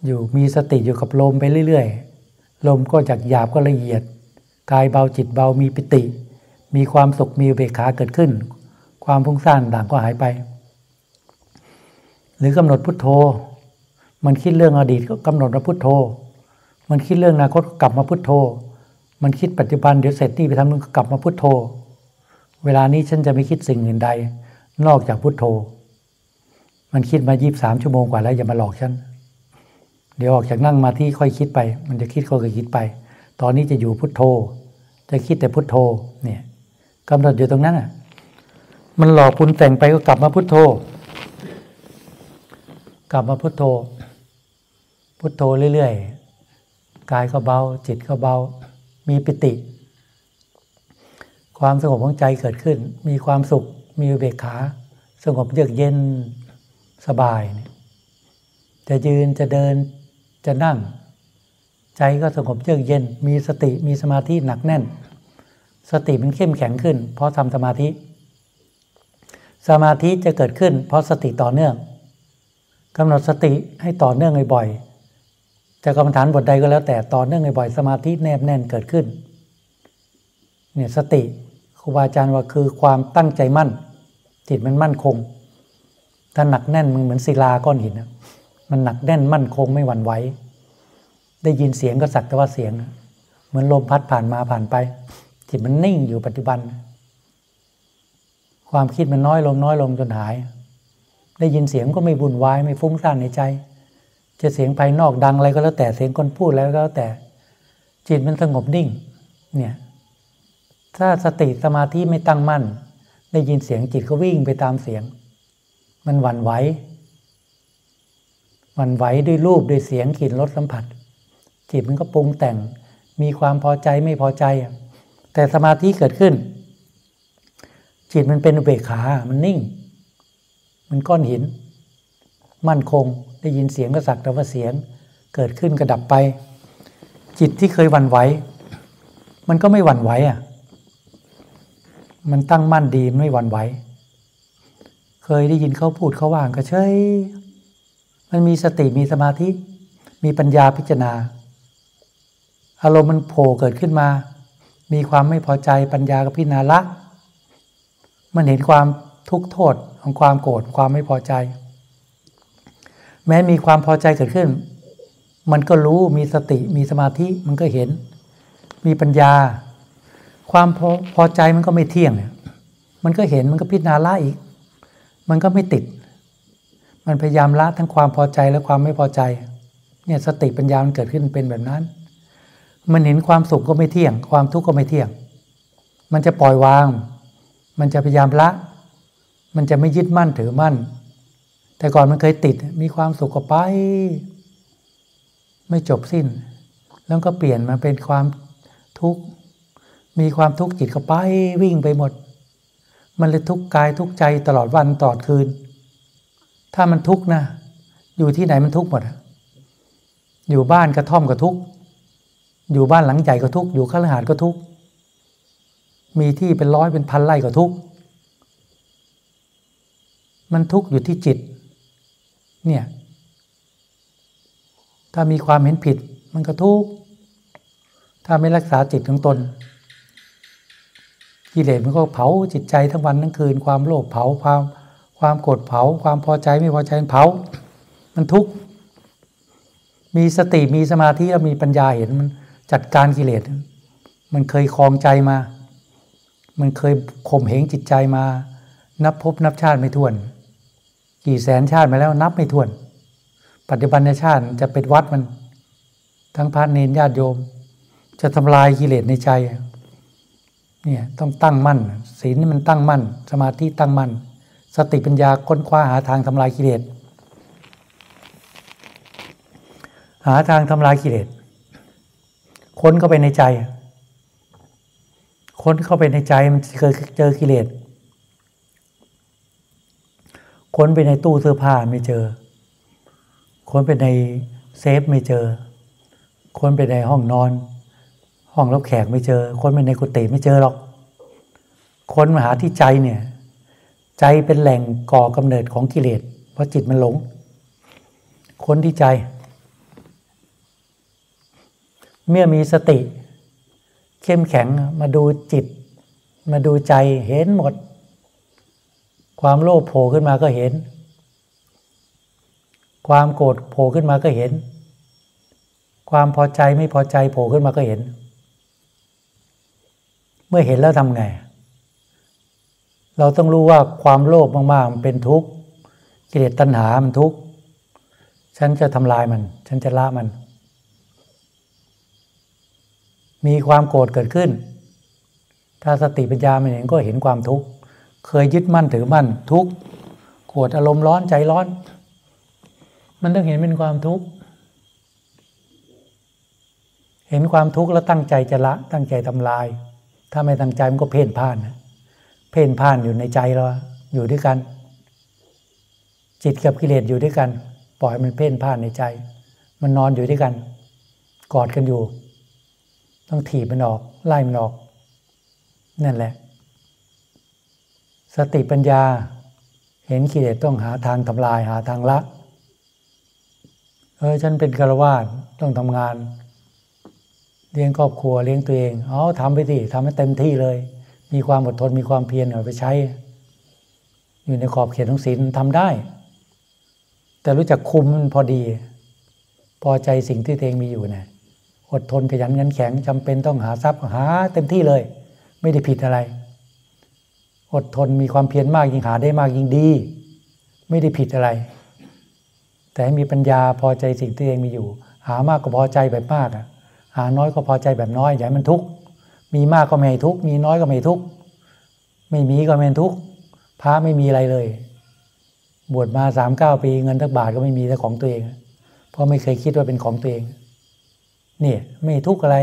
อยู่มีสติอยู่กับลมไปเรื่อยๆลมก็จากหยาบก็ละเอียดกายเบาจิตเบามีปิติมีความสุขมีอุเบกขาเกิดขึ้นความฟุ้งซ่านต่างก็หายไปหรือกำหนดพุทโธมันคิดเรื่องอดีตก็กำหนดมาพุทโธมันคิดเรื่องอนาคตก็กลับมาพุทโธมันคิดปัจจุบันเดี๋ยวเสร็จนี่ไปทำนึงก็กลับมาพุทโธเวลานี้ฉันจะไม่คิดสิ่งอื่นใดนอกจากพุทโธมันคิดมายี่สิบสามชั่วโมงกว่าแล้วอย่ามาหลอกฉันเดี๋ยวออกจากนั่งมาที่ค่อยคิดไปมันจะคิดก็ค่อยคิดไปตอนนี้จะอยู่พุทโธจะคิดแต่พุทโธเนี่ยกำหนดอยู่ตรงนั้นอ่ะมันหลอกปรุงแต่งไปก็กลับมาพุทโธกลับมาพุทโธพุทโธเรื่อยๆกายก็เบาจิตก็เบามีปิติความสงบของใจเกิดขึ้นมีความสุขมีอุเบกขาสงบเยือกเย็นสบายจะยืนจะเดินจะนั่งใจก็สงบเยือกเย็นมีสติมีสมาธิหนักแน่นสติมันเข้มแข็งขึ้นเพราะทำสมาธิสมาธิจะเกิดขึ้นเพราะสติต่อเนื่องกำหนดสติให้ต่อเนื่องบ่อยๆจะกรรมฐานบทใดก็แล้วแต่ต่อเนื่องบ่อยๆสมาธิแนบแน่นเกิดขึ้นเนี่ยสติครูบาอาจารย์ว่าคือความตั้งใจมั่นจิตมันมั่นคงถ้าหนักแน่นมันเหมือนศิลาก้อนหินนะมันหนักแน่นมั่นคงไม่หวั่นไหวได้ยินเสียงก็สักแต่ว่าเสียงเหมือนลมพัดผ่านมาผ่านไปจิตมันนิ่งอยู่ปัจจุบันความคิดมันน้อยลงน้อยลงจนหายได้ยินเสียงก็ไม่วุ่นวายไม่ฟุ้งซ่านในใจจะเสียงภายนอกดังอะไรก็แล้วแต่เสียงคนพูดแล้วก็แล้วแต่จิตมันสงบนิ่งเนี่ยถ้าสติสมาธิไม่ตั้งมั่นได้ยินเสียงจิตก็วิ่งไปตามเสียงมันหวั่นไหวหวั่นไหวด้วยรูปด้วยเสียงกลิ่นรสสัมผัสจิตมันก็ปรุงแต่งมีความพอใจไม่พอใจแต่สมาธิเกิดขึ้นจิตมันเป็นอุเบกขามันนิ่งมันก้อนหินมั่นคงได้ยินเสียงก็สักแต่ว่าเสียงเกิดขึ้นก็ดับไปจิตที่เคยหวั่นไหวมันก็ไม่หวั่นไหวอ่ะมันตั้งมั่นดีไม่หวั่นไหวเคยได้ยินเขาพูดเขาว่างก็เฉยมันมีสติมีสมาธิมีปัญญาพิจารณาอารมณ์มันโผล่เกิดขึ้นมามีความไม่พอใจปัญญาก็พิจารณาละมันเห็นความทุกข์โทษของความโกรธความไม่พอใจแม้มีความพอใจเกิดขึ้นมันก็รู้มีสติมีสมาธิมันก็เห็นมีปัญญาความพอพอใจมันก็ไม่เที่ยงมันก็เห็นมันก็พิจารณาละอีกมันก็ไม่ติดมันพยายามละทั้งความพอใจและความไม่พอใจเนี่ยสติปัญญามันเกิดขึ้นเป็นแบบนั้นมันเห็นความสุขก็ไม่เที่ยงความทุกข์ก็ไม่เที่ยงมันจะปล่อยวางมันจะพยายามละมันจะไม่ยึดมั่นถือมั่นแต่ก่อนมันเคยติดมีความสุขก็ไปไม่จบสิ้นแล้วก็เปลี่ยนมาเป็นความทุกข์มีความทุกข์จิตก็ไปวิ่งไปหมดมันเลยทุกข์กายทุกข์ใจตลอดวันตลอดคืนถ้ามันทุกข์นะอยู่ที่ไหนมันทุกข์หมดอยู่บ้านกระท่อมก็ทุกข์อยู่บ้านหลังใหญ่ก็ทุกข์อยู่คฤหาสน์ก็ทุกข์มีที่เป็นร้อยเป็นพันไร่ก็ทุกข์มันทุกข์อยู่ที่จิตเนี่ยถ้ามีความเห็นผิดมันก็ทุกข์ถ้าไม่รักษาจิตของตนกิเลสมันก็เผาจิตใจทั้งวันทั้งคืนความโลภเผาความความโกรธเผาความพอใจไม่พอใจเผามันทุกข์มีสติมีสมาธิแล้วมีปัญญาเห็นมันจัดการกิเลสมันเคยคลองใจมามันเคยข่มเหงจิตใจมานับภพนับชาติไม่ถ้วนกี่แสนชาติมาแล้วนับไม่ถ้วนปัจจุบันในชาติจะเป็นวัดมันทั้งพระเนรญาติโยมจะทำลายกิเลสในใจเนี่ยต้องตั้งมั่นศีลนี่มันตั้งมั่นสมาธิตั้งมั่นสติปัญญาค้นคว้าหาทางทำลายกิเลสหาทางทำลายกิเลสค้นเข้าไปในใจค้นเข้าไปในใจมันเคยเจอกิเลสค้นไปในตู้เสื้อผ้าไม่เจอค้นไปในเซฟไม่เจอค้นไปในห้องนอนห้องรับแขกไม่เจอค้นไปในกุฏิไม่เจอหรอกค้นมาหาที่ใจเนี่ยใจเป็นแหล่งก่อกำเนิดของกิเลสเพราะจิตมันหลงค้นที่ใจเมื่อมีสติเข้มแข็งมาดูจิตมาดูใจเห็นหมดความโลภโผล่ขึ้นมาก็เห็นความโกรธโผล่ขึ้นมาก็เห็นความพอใจไม่พอใจโผล่ขึ้นมาก็เห็นเมื่อเห็นแล้วทำไงเราต้องรู้ว่าความโลภมากๆมันเป็นทุกข์กิเลสตัณหามันทุกข์ฉันจะทำลายมันฉันจะละมันมีความโกรธเกิดขึ้นถ้าสติปัญญามันเห็นก็เห็นความทุกข์เคยยึดมั่นถือมั่นทุกข์โกรธอารมณ์ร้อนใจร้อนมันต้องเห็นเป็นความทุกข์เห็นความทุกข์แล้วตั้งใจจะละตั้งใจทำลายถ้าไม่ตั้งใจมันก็เพ่นพ่านนะเพ่นพ่านอยู่ในใจเราอยู่ด้วยกันจิตกับกิเลสอยู่ด้วยกันปล่อยมันเพ่นพ่านในใจมันนอนอยู่ด้วยกันกอดกันอยู่ต้องถีบมันออกไล่มันออกนั่นแหละสติปัญญาเห็นกิเลสต้องหาทางทำลายหาทางละเออฉันเป็นฆราวาสต้องทำงานเลี้ยงครอบครัวเลี้ยงตัวเองเอาทำไปสิทำให้เต็มที่เลยมีความอดทนมีความเพียรเอาไปใช้อยู่ในขอบเขตของศีลทำได้แต่รู้จักคุมมันพอดีพอใจสิ่งที่ตัวเองมีอยู่นะอดทนขยันขันแข็งจำเป็นต้องหาทรัพย์หาเต็มที่เลยไม่ได้ผิดอะไรอดทนมีความเพียรมากยิ่งหาได้มากยิ่งดีไม่ได้ผิดอะไรแต่ให้มีปัญญาพอใจสิ่งที่ตัวเองมีอยู่หามากก็พอใจแบบมากหาน้อยก็พอใจแบบน้อยอย่าให้มันทุกข์มีมากก็ไม่ให้ทุกข์มีน้อยก็ไม่ทุกข์ไม่มีก็ไม่ทุกข์พระไม่มีอะไรเลยบวชมาสามเก้าปีเงินทักบาทก็ไม่มีแต่ของตัวเองเพราะไม่เคยคิดว่าเป็นของตัวเองนี่ไม่ทุกข์อะไร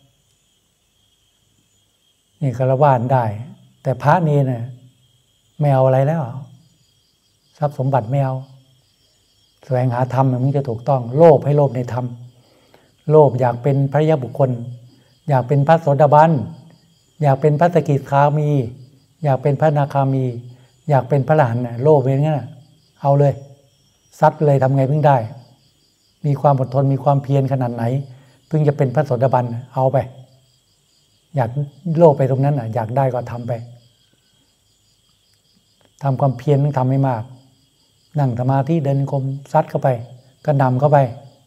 นี่ฆราวาสได้แต่พระนี่นะไม่เอาอะไรแล้วทรัพย์สมบัติไม่เอาแสวงหาธรรมมันจะถูกต้องโลภให้โลภในธรรมโลภอยากเป็นพระยะบุคคลอยากเป็นพระโสดาบันอยากเป็นพระสกิทามีอยากเป็นพระอนาคามีอยากเป็นพระอรหันต์โลภเป็นงั้นเอาเลยซัดเลยทำไงเพิ่งได้มีความอดทนมีความเพียรขนาดไหนเพิ่งจะเป็นพระโสดาบันเอาไปอยากโลภไปตรงนั้นอยากได้ก็ทำไปทำความเพียรต้องทำให้มากนั่งสมาธิเดินกรมซัดเข้าไปกระหน่ำเข้าไป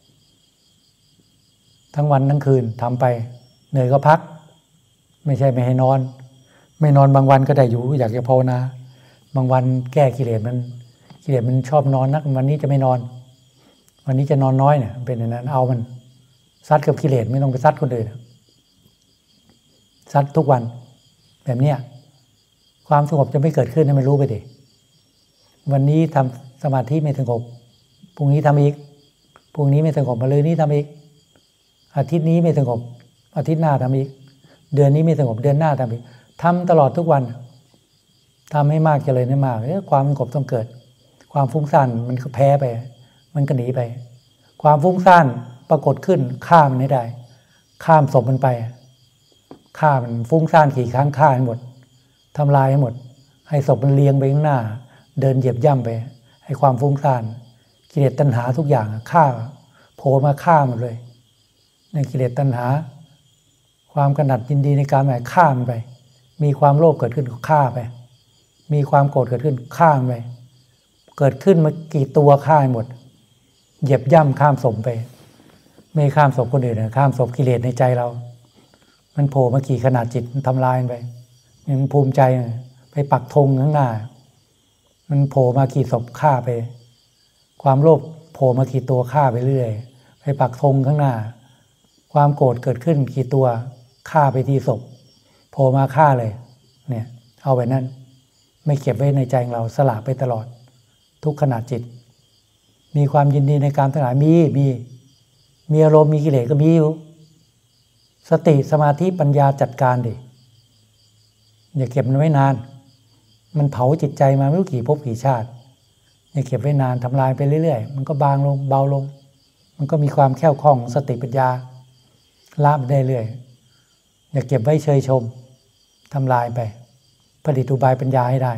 ทั้งวันทั้งคืนทำไปเหนื่อยก็พักไม่ใช่ไม่ให้นอนไม่นอนบางวันก็ได้อยู่อยากจะภาวนาบางวันแก้กิเลสมันกิเลสมันชอบนอนนักวันนี้จะไม่นอนวันนี้จะนอนน้อยเนี่ยเป็นอย่างนั้นเอามันซัดกับกิเลสไม่ต้องไปซัดคนอื่นซัดทุกวันแบบเนี้ยความสงบจะไม่เกิดขึ้นให้มันรู้ไปดิวันนี้ทำสมาธิไม่สงบพรุ่งนี้ทำอีกพรุ่งนี้ไม่สงบมะรืนนี้ทำอีกอาทิตย์นี้ไม่สงบอาทิตย์หน้าทำอีกเดือนนี้ไม่สงบเดือนหน้าทำอีกทำตลอดทุกวันทำให้มากเจริญให้มากความสงบต้องเกิดความฟุ้งซ่านมันก็แพ้ไปมันก็หนีไปความฟุ้งซ่านปรากฏขึ้นฆ่ามันให้ได้ข้ามศพมันไปฆ่ามันฟุ้งซ่านกี่ครั้งฆ่าให้หมดทำลายให้หมดให้ศพมันเลียงไปข้างหน้าเดินเหยียบย่ำไปให้ความฟุ้งซ่านกิเลสตัณหาทุกอย่างฆ่าโผล่มาฆ่าหมดเลยในกิเลสตัณหาความกำหนัดยินดีในการหมายฆ่ามันไปมีความโลภเกิดขึ้นฆ่าไปมีความโกรธเกิดขึ้นฆ่ามันไปเกิดขึ้นมากี่ตัวฆ่าหมดเหยียบย่ำข้ามศพไปไม่ข้ามศพคนอื่นนะข้ามศพกิเลสในใจเรามันโผล่มากี่ขนาดจิตมันทำลายมันไปมันภูมิใจไปปักธงข้างหน้ามันโผล่มากี่ศพฆ่าไปความโลภโผล่มากี่ตัวฆ่าไปเรื่อยไปปักธงข้างหน้าความโกรธเกิดขึ้นกี่ตัวฆ่าไปที่ศพโผล่มาฆ่าเลยเนี่ยเอาไว้นั่นไม่เก็บไว้ในใจของเราสละไปตลอดทุกขณะจิตมีความยินดีในการทั้งหลายมีมีมีอารมณ์มีกิเลสก็มีอยู่สติสมาธิปัญญาจัดการดิอย่าเก็บมันไว้นานมันเผาจิตใจมาไม่รู้กี่ภพกี่ชาติอย่าเก็บไว้นานทำลายไปเรื่อยๆมันก็บางลงเบาลงมันก็มีความแข็งคล่องสติปัญญาละมันได้เรื่อยอย่าเก็บไว้เชยชมทำลายไปผลิตอุบายปัญญาให้ได้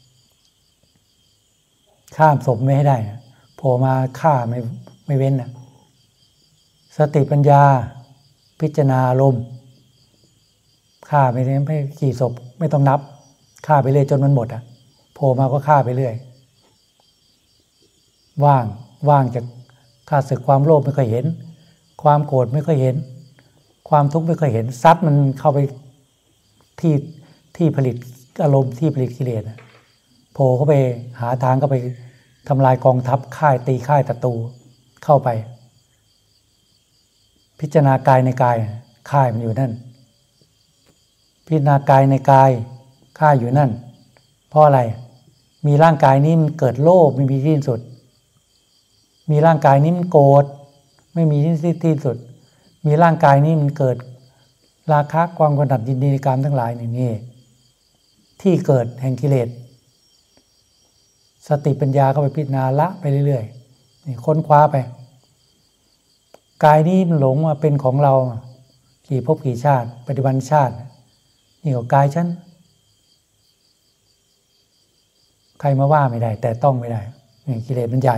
ข้ามศพไม่ให้ได้โผล่มาฆ่าไม่ไม่เว้นนะสติปัญญาพิจารณาอารมณ์ฆ่าไปเลยไม่กี่ศพไม่ต้องนับฆ่าไปเลยจนมันหมดอ่ะโผล่มาก็ฆ่าไปเรื่อยว่างว่างจากข้าศึกความโลภไม่เคยเห็นความโกรธไม่เคยเห็นความทุกข์ไม่เคยเห็นซัดมันเข้าไปที่ที่ผลิตอารมณ์ที่ผลิตกิเลสโผล่เข้าไปหาทางเข้าไปทำลายกองทัพค่ายตีค่ายศัตรูเข้าไปพิจารณากายในกายค่ายมันอยู่นั่นพิจารณากายในกายค่ายอยู่นั่นเพราะอะไรมีร่างกายนี้มันเกิดโลภไม่มีที่สิ้นสุดมีร่างกายนี้มันโกรธไม่มีที่สิ้นสุดมีร่างกายนี้มันเกิดราคะความกำหนัดยินดีในกามทั้งหลายนี่ที่เกิดแห่งกิเลสสติปัญญาเข้าไปพิจารณาละไปเรื่อยๆนี่ค้นคว้าไปกายนี้มันหลงว่าเป็นของเรากี่ภพกี่ชาติปัจจุบันชาตินี่ก็กายฉันใครมาว่าไม่ได้แต่ต้องไม่ได้นี่กิเลสมันใหญ่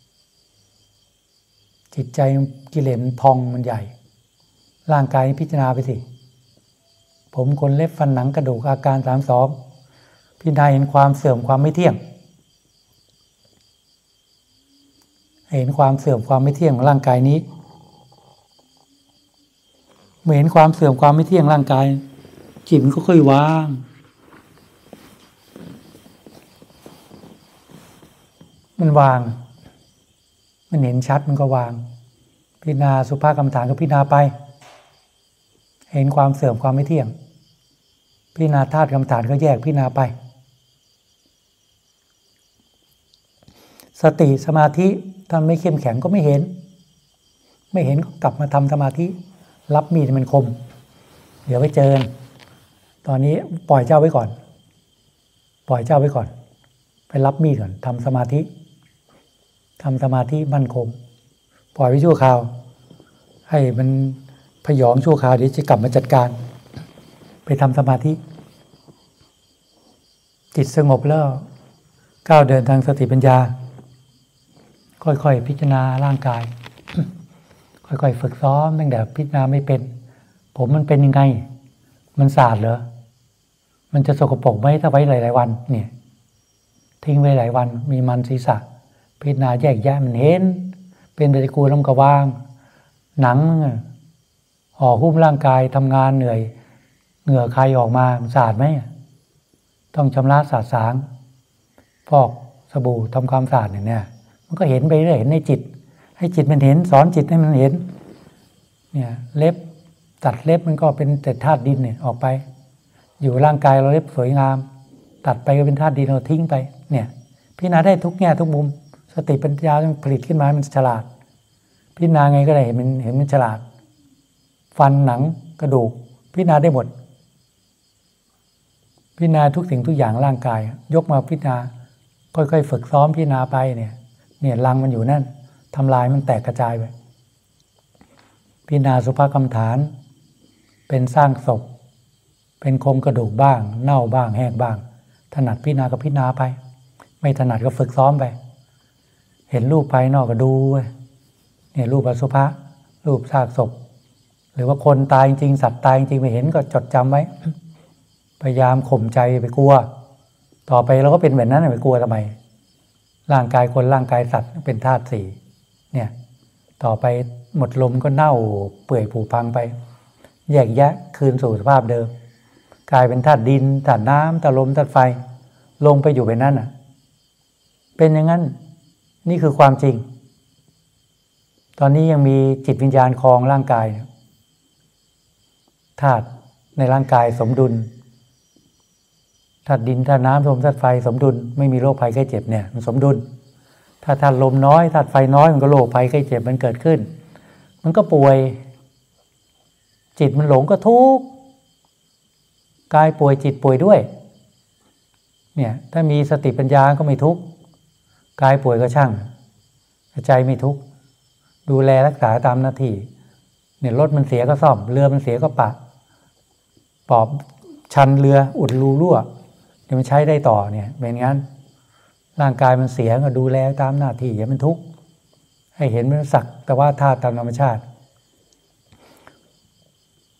จิตใจกิเลสมันพองมันใหญ่ร่างกายพิจารณาไปสิผมขนเล็บฟันหนังกระดูกอาการสามสิบสองพิจารณาเห็นความเสื่อมความไม่เที่ยงเห็นความเสื่อมความไม่เที่ยงของร่างกายนี้เมื่อเห็นความเสื่อมความไม่เที่ยงร่างกายจิตมันก็ค่อยวางมันวางมันเห็นชัดมันก็วางพิจารณาสุภกรรมฐานก็พิจารณาไปเห็นความเสื่อมความไม่เที่ยงพิจารณาธาตุกรรมฐานก็แยกพิจารณาไปสติสมาธิถ้าไม่เข้มแข็งก็ไม่เห็นไม่เห็นก็กลับมาทำสมาธิรับมีดมันคมเดี๋ยวไปเจอตอนนี้ปล่อยเจ้าไว้ก่อนปล่อยเจ้าไว้ก่อนไปรับมีดก่อนทำสมาธิทำสมาธิมั่นคงปล่อยไว้ชั่วคราวให้มันพยองชั่วคราวเดี๋ยวจะกลับมาจัดการไปทำสมาธิจิตสงบแล้วก้าวเดินทางสติปัญญาค่อยๆพิจารณาร่างกาย ค่อยๆฝึกซ้อมตั้งแต่พิจารณาไม่เป็นผมมันเป็นยังไงมันสะอาดเหรอมันจะสกปรกไหมถ้าไว้หลายๆวันเนี่ยทิ้งไว้หลายวันมีมันศีรษะพิจารณาแยกแยะมันเห็นเป็นปฏิกูลแล้วก็วางหนังห่อหุ้มร่างกายทำงานเหนื่อยเหงื่อใครออกมาสะอาดไหมต้องชำระสะสางฟอกสบู่ทำความสะอาดเนี่ยมันก็เห็นไปเรื่อยเห็นในจิตให้จิตมันเห็นสอนจิตให้มันเห็นเนี่ยเล็บตัดเล็บมันก็เป็นแต่ธาตุดินเนี่ยออกไปอยู่ร่างกายเราเล็บสวยงามตัดไปก็เป็นธาตุดินเราทิ้งไปเนี่ยพิจารณาได้ทุกแง่ทุกมุมสติปัญญาผลิตขึ้นมามันฉลาดพิจารณาไงก็ได้เห็นมันเห็นมันฉลาดฟันหนังกระดูกพิจารณาได้หมดพิจารณาทุกสิ่งทุกอย่างร่างกายยกมาพิจารณาค่อยๆฝึกซ้อมพิจารณาไปเนี่ยเนี่ยรังมันอยู่นั่นทำลายมันแตกกระจายไปพิจารณาสุภกรรมฐานเป็นสร้างศพเป็นโครงกระดูกบ้างเน่าบ้างแห้งบ้างถนัดพิจารณาก็พิจารณาไปไม่ถนัดก็ฝึกซ้อมไปเห็นรูปภายนอกก็ดูเนี่ยรูปอสุภะรูปซากศพหรือว่าคนตายจริงสัตว์ตายจริงไม่เห็นก็จดจำไว้พยายามข่มใจไปกลัวต่อไปเราก็เป็นแบบนั้นไปกลัวทำไมร่างกายคนร่างกายสัตว์เป็นธาตุสี่เนี่ยต่อไปหมดลมก็เน่าเปื่อยผุพังไปแยกแยะคืนสู่สภาพเดิมกลายเป็นธาตุดินธาตุน้ำธาตุลมธาตุไฟลงไปอยู่แบบนั้นอ่ะเป็นอย่างนั้นนี่คือความจริงตอนนี้ยังมีจิตวิญญาณครองร่างกายธาตุในร่างกายสมดุลธาตุดินธาตุน้ำลมธาตุไฟสมดุลไม่มีโรคภัยไข้เจ็บเนี่ยมันสมดุลถ้าธาตุลมน้อยธาตุไฟน้อยมันก็โรคภัยไข้เจ็บมันเกิดขึ้นมันก็ป่วยจิตมันหลงก็ทุกข์กายป่วยจิตป่วยด้วยเนี่ยถ้ามีสติปัญญาก็ไม่ทุกข์กายป่วยก็ช่างใจไม่ทุกข์ดูแลรักษาตามหน้าที่เนี่ยรถมันเสียก็ซ่อมเรือมันเสียก็ปะปอบชันเรืออุดรูรั่วเดี๋ยวมันใช้ได้ต่อเนี่ยเป็นงั้นร่างกายมันเสียก็ดูแลตามหน้าที่อย่ามันทุกข์ให้เห็นมันสักแต่ว่าธาตุตามธรรมชาติ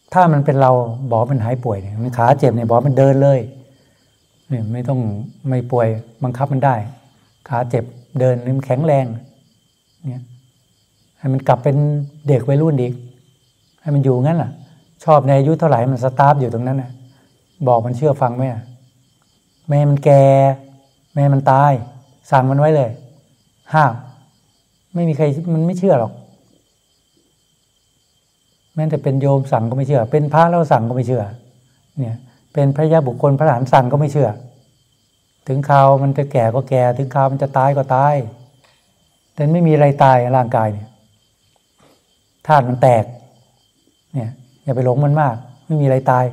ถ้ามันเป็นเราบอกมันหายป่วยเนี่ยมันขาเจ็บเนี่ยบอกมันเดินเลยเนี่ยไม่ต้องไม่ป่วยบังคับมันได้ขาเจ็บเดินมันแข็งแรงเนี่ยให้มันกลับเป็นเด็กวัยรุ่นอีกให้มันอยู่งั้นล่ะชอบในอายุเท่าไหร่มันสตาร์ทอยู่ตรงนั้นนะบอกมันเชื่อฟังไหมแม่มันแก่แม่มันตายสั่งมันไว้เลยห้ามไม่มีใครมันไม่เชื่อหรอกแม้แต่เป็นโยมสั่งก็ไม่เชื่อเป็นพระแล้วสั่งก็ไม่เชื่อเนี่ยเป็นพระยาบุคคลพระอรหันต์สั่งก็ไม่เชื่อถึงคราวมันจะแก่ก็แก่ถึงคราวมันจะตายก็ตายแต่ไม่มีอะไรตายร่างกายเนี่ยธาตุมันแตกเนี่ยอย่าไปหลงมันมากไม่มีอะไรตาย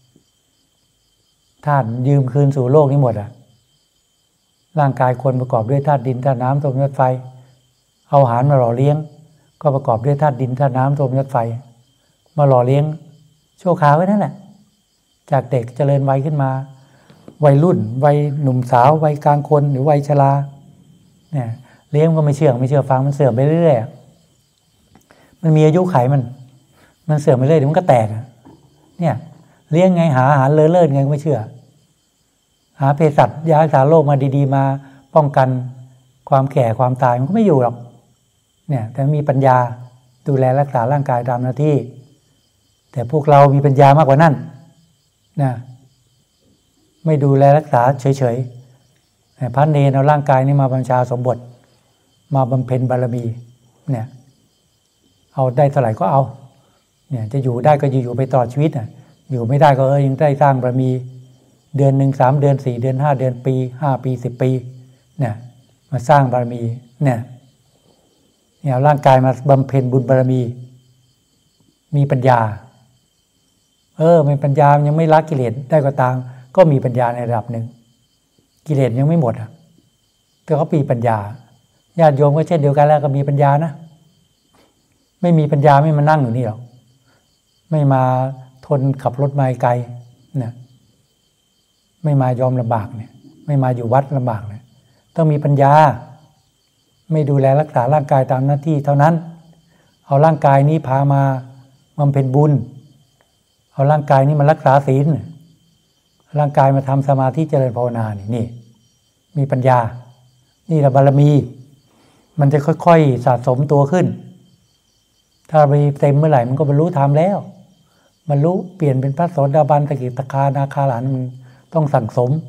ธาตุยืมคืนสู่โลกนี้หมดอ่ะร่างกายคนประกอบด้วยธาตุดินธาตุน้ำลมธาตุไฟเอาอาหารมาหล่อเลี้ยงก็ประกอบด้วยธาตุดินธาตุน้ำลมธาตุไฟมาหล่อเลี้ยงชั่วคราวไว้นั่นแหละจากเด็กเจริญวัยขึ้นมาวัยรุ่นวัยหนุ่มสาววัยกลางคนหรือวัยชราเนี่ยเลี้ยงก็ไม่เชื่อไม่เชื่อฟังมันเสื่อมไปเรื่อยๆมันมีอายุไขมันมันเสื่อมไปเรื่อยเดี๋ยวมันก็แตกเนี่ยเลี้ยงไงหาอาหารเลอะเลิศไงก็ไม่เชื่อหาเภสัชยารักษาโรคมาดีๆมาป้องกันความแก่ความตายมันก็ไม่อยู่หรอกเนี่ยแต่มีปัญญาดูแลรักษาร่างกายตามหน้าที่แต่พวกเรามีปัญญามากกว่านั้นนะไม่ดูแลรักษาเฉยๆพระเนรเอาร่างกายนี้มาบัญชาสมบทมาบำเพ็ญบารมีเนี่ยเอาได้เท่าไหร่ก็เอาเนี่ยจะอยู่ได้ก็อยู่ไปตลอดชีวิตอ่ะอยู่ไม่ได้ก็เออยังได้สร้างบารมีเดือนหนึ่งสามเดือนสี่เดือนห้าเดือนปีห้าปีสิบปีเนี่ยมาสร้างบารมีเนี่ยเนี่ยเอาร่างกายมาบำเพ็ญบุญบารมีมีปัญญาเออมีปัญญายังไม่ละกิเลสได้ก็ตามก็มีปัญญาในระดับหนึ่งกิเลสยังไม่หมดอ่ะแต่เขามีปัญญาญาติโยมก็เช่นเดียวกันแล้วก็มีปัญญานะไม่มีปัญญาไม่มานั่งอยู่นี่หรอกไม่มาทนขับรถมาไกลเนี่ยไม่มายอมลำบากเนี่ยไม่มาอยู่วัดลำบากเนี่ยต้องมีปัญญาไม่ดูแลรักษาร่างกายตามหน้าที่เท่านั้นเอาร่างกายนี้พามาบำเพ็ญบุญเอาร่างกายนี้มารักษาศีลร่างกายมาทำสมาธิเจริญภาวนานี่นี่มีปัญญานี่แหละบารมีมันจะค่อยๆสะสมตัวขึ้นถ้าไปเต็มเมื่อไหร่มันก็บรรลุธรรมแล้วบรรลุเปลี่ยนเป็นพระโสดาบันสกิทาคานาคาหลานมันต้องสั่งสม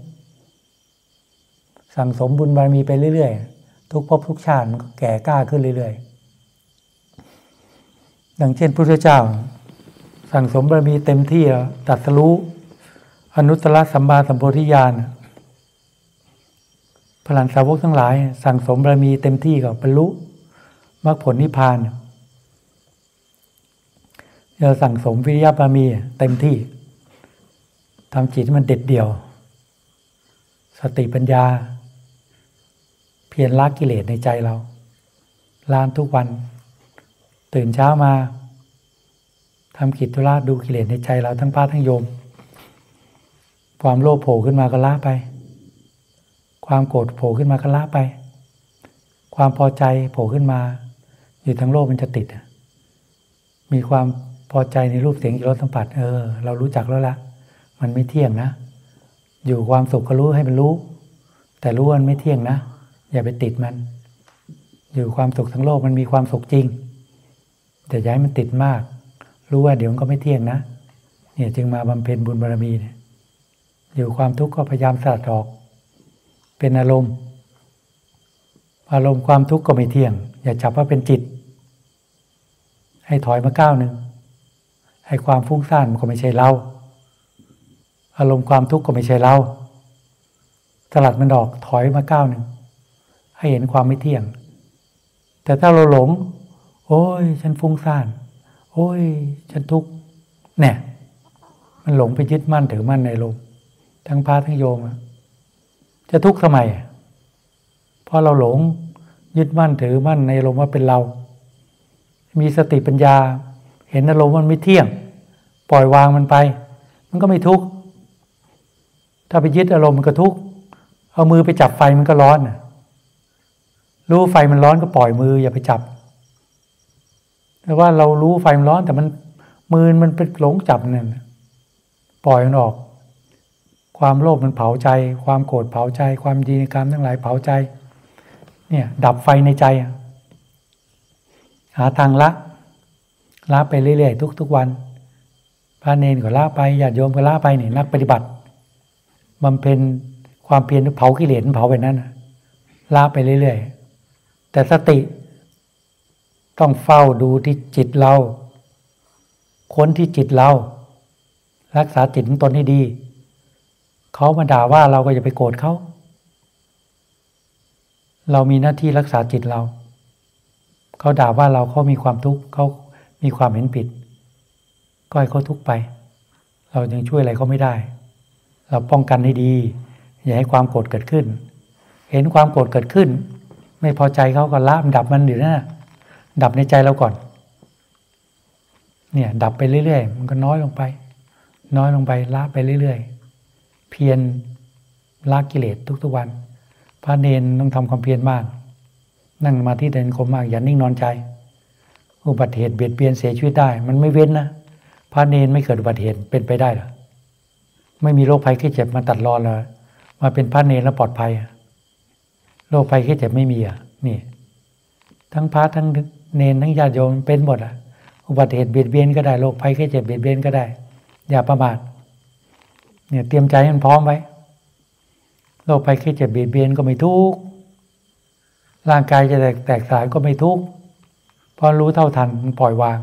สั่งสมบุญบารมีไปเรื่อยๆทุกภพทุกชาติมันก็แก่กล้าขึ้นเรื่อยๆดังเช่นพระพุทธเจ้าสั่งสมบารมีเต็มที่ตรัสรู้อนุตตรสัมมาสัมโพธิญาณพระหลานสาวกทั้งหลายสั่งสมบารมีเต็มที่ก็บรรลุมรรคผลนิพพานเราสั่งสมวิริยะบารมีเต็มที่ทำจิตให้มันเด็ดเดี่ยวสติปัญญาเพียรละกิเลสในใจเราล้างทุกวันตื่นเช้ามาทำกิจธุระดูกิเลสในใจเราทั้งพระทั้งโยมความโลภโผล่ขึ้นมาก็ละไปความโกรธโผล่ขึ้นมาก็ละไปความพอใจโผล่ขึ้นมาอยู่ทั้งโลกมันจะติดมีความพอใจในรูปเสียงกลิ่นรสสัมผัสเออเรารู้จักแล้วละมันไม่เที่ยงนะอยู่ความสุขก็รู้ให้มันรู้แต่รู้ว่ามันไม่เที่ยงนะอย่าไปติดมันอยู่ความสุขทั้งโลกมันมีความสุขจริงแต่อย่าให้มันติดมากรู้ว่าเดี๋ยวมันก็ไม่เที่ยงนะเนี่ยจึงมาบำเพ็ญบุญบารมีเนี่ยอยู่ความทุกข์ก็พยายามสลัดออกเป็นอารมณ์อารมณ์ความทุกข์ก็ไม่เที่ยงอย่าจับว่าเป็นจิตให้ถอยมาก้าวหนึ่งให้ความฟุ้งซ่านมันก็ไม่ใช่เราอารมณ์ความทุกข์ก็ไม่ใช่เราสลัดมันออกถอยมาก้าวหนึ่งให้เห็นความไม่เที่ยงแต่ถ้าเราหลงโอ้ยฉันฟุ้งซ่านโอ้ยฉันทุกข์เนี่ยมันหลงไปยึดมั่นถือมั่นในลมทั้งพระทั้งโยมจะทุกข์ทำไมเพราะเราหลงยึดมั่นถือมั่นในลมว่าเป็นเรามีสติปัญญาเห็นอารมณ์มันไม่เที่ยงปล่อยวางมันไปมันก็ไม่ทุกข์ถ้าไปยึดอารมณ์มันก็ทุกข์เอามือไปจับไฟมันก็ร้อนรู้ไฟมันร้อนก็ปล่อยมืออย่าไปจับแต่ว่าเรารู้ไฟมันร้อนแต่มันมือมันเป็นหลงจับเนี่ยปล่อยมันออกความโลภมันเผาใจความโกรธเผาใจความยินดีกรรมทั้งหลายเผาใจเนี่ยดับไฟในใจหาทางละละไปเรื่อยๆทุกๆวันพระเนรก็ละไปญาติโยมก็ละไปนี่นักปฏิบัติบำเพ็ญความเพียรเผากิเลสเผาไปนั้นละไปเรื่อยๆแต่สติต้องเฝ้าดูที่จิตเราค้นที่จิตเรารักษาจิตของตนให้ดีเขามาด่าว่าเราก็อย่าไปโกรธเขาเรามีหน้าที่รักษาจิตเราเขาด่าว่าเราเขามีความทุกข์เขามีความเห็นผิดก็ให้เขาทุกข์ไปเรายังช่วยอะไรเขาไม่ได้เราป้องกันให้ดีอย่าให้ความโกรธเกิดขึ้นเห็นความโกรธเกิดขึ้นไม่พอใจเขาก็ละดับมันอยู่นะดับในใจเราก่อนเนี่ยดับไปเรื่อยๆมันก็น้อยลงไปน้อยลงไปละไปเรื่อยๆเพียรละกิเลสทุกๆวันพระเนรต้องทำความเพียรมากนั่งมาที่เดินคมมากอย่านิ่งนอนใจอุบัติเหตุเบียดเบียนเสียชีวิตได้มันไม่เว้นนะพระเนรไม่เกิดอุบัติเหตุเป็นไปได้หรอไม่มีโรคภัยไข้เจ็บมาตัดรอนเลยมาเป็นพระเนรแล้วปลอดภัยโรคภัยไข้เจ็บไม่มีอ่ะนี่ทั้งพระทั้งเนรทั้งญาติโยมเป็นหมดอ่ะอุบัติเหตุเบียดเบียนก็ได้โรคภัยไข้เจ็บเบียดเบียนก็ได้อย่าประมาทเนี่ยเตรียมใจให้มันพร้อมไว้โรคภัยไข้เจ็บเบียดเบียนก็ไม่ทุกข์ร่างกายจะแตกแตกสลายก็ไม่ทุกข์เพราะรู้เท่าทันมันปล่อยวาง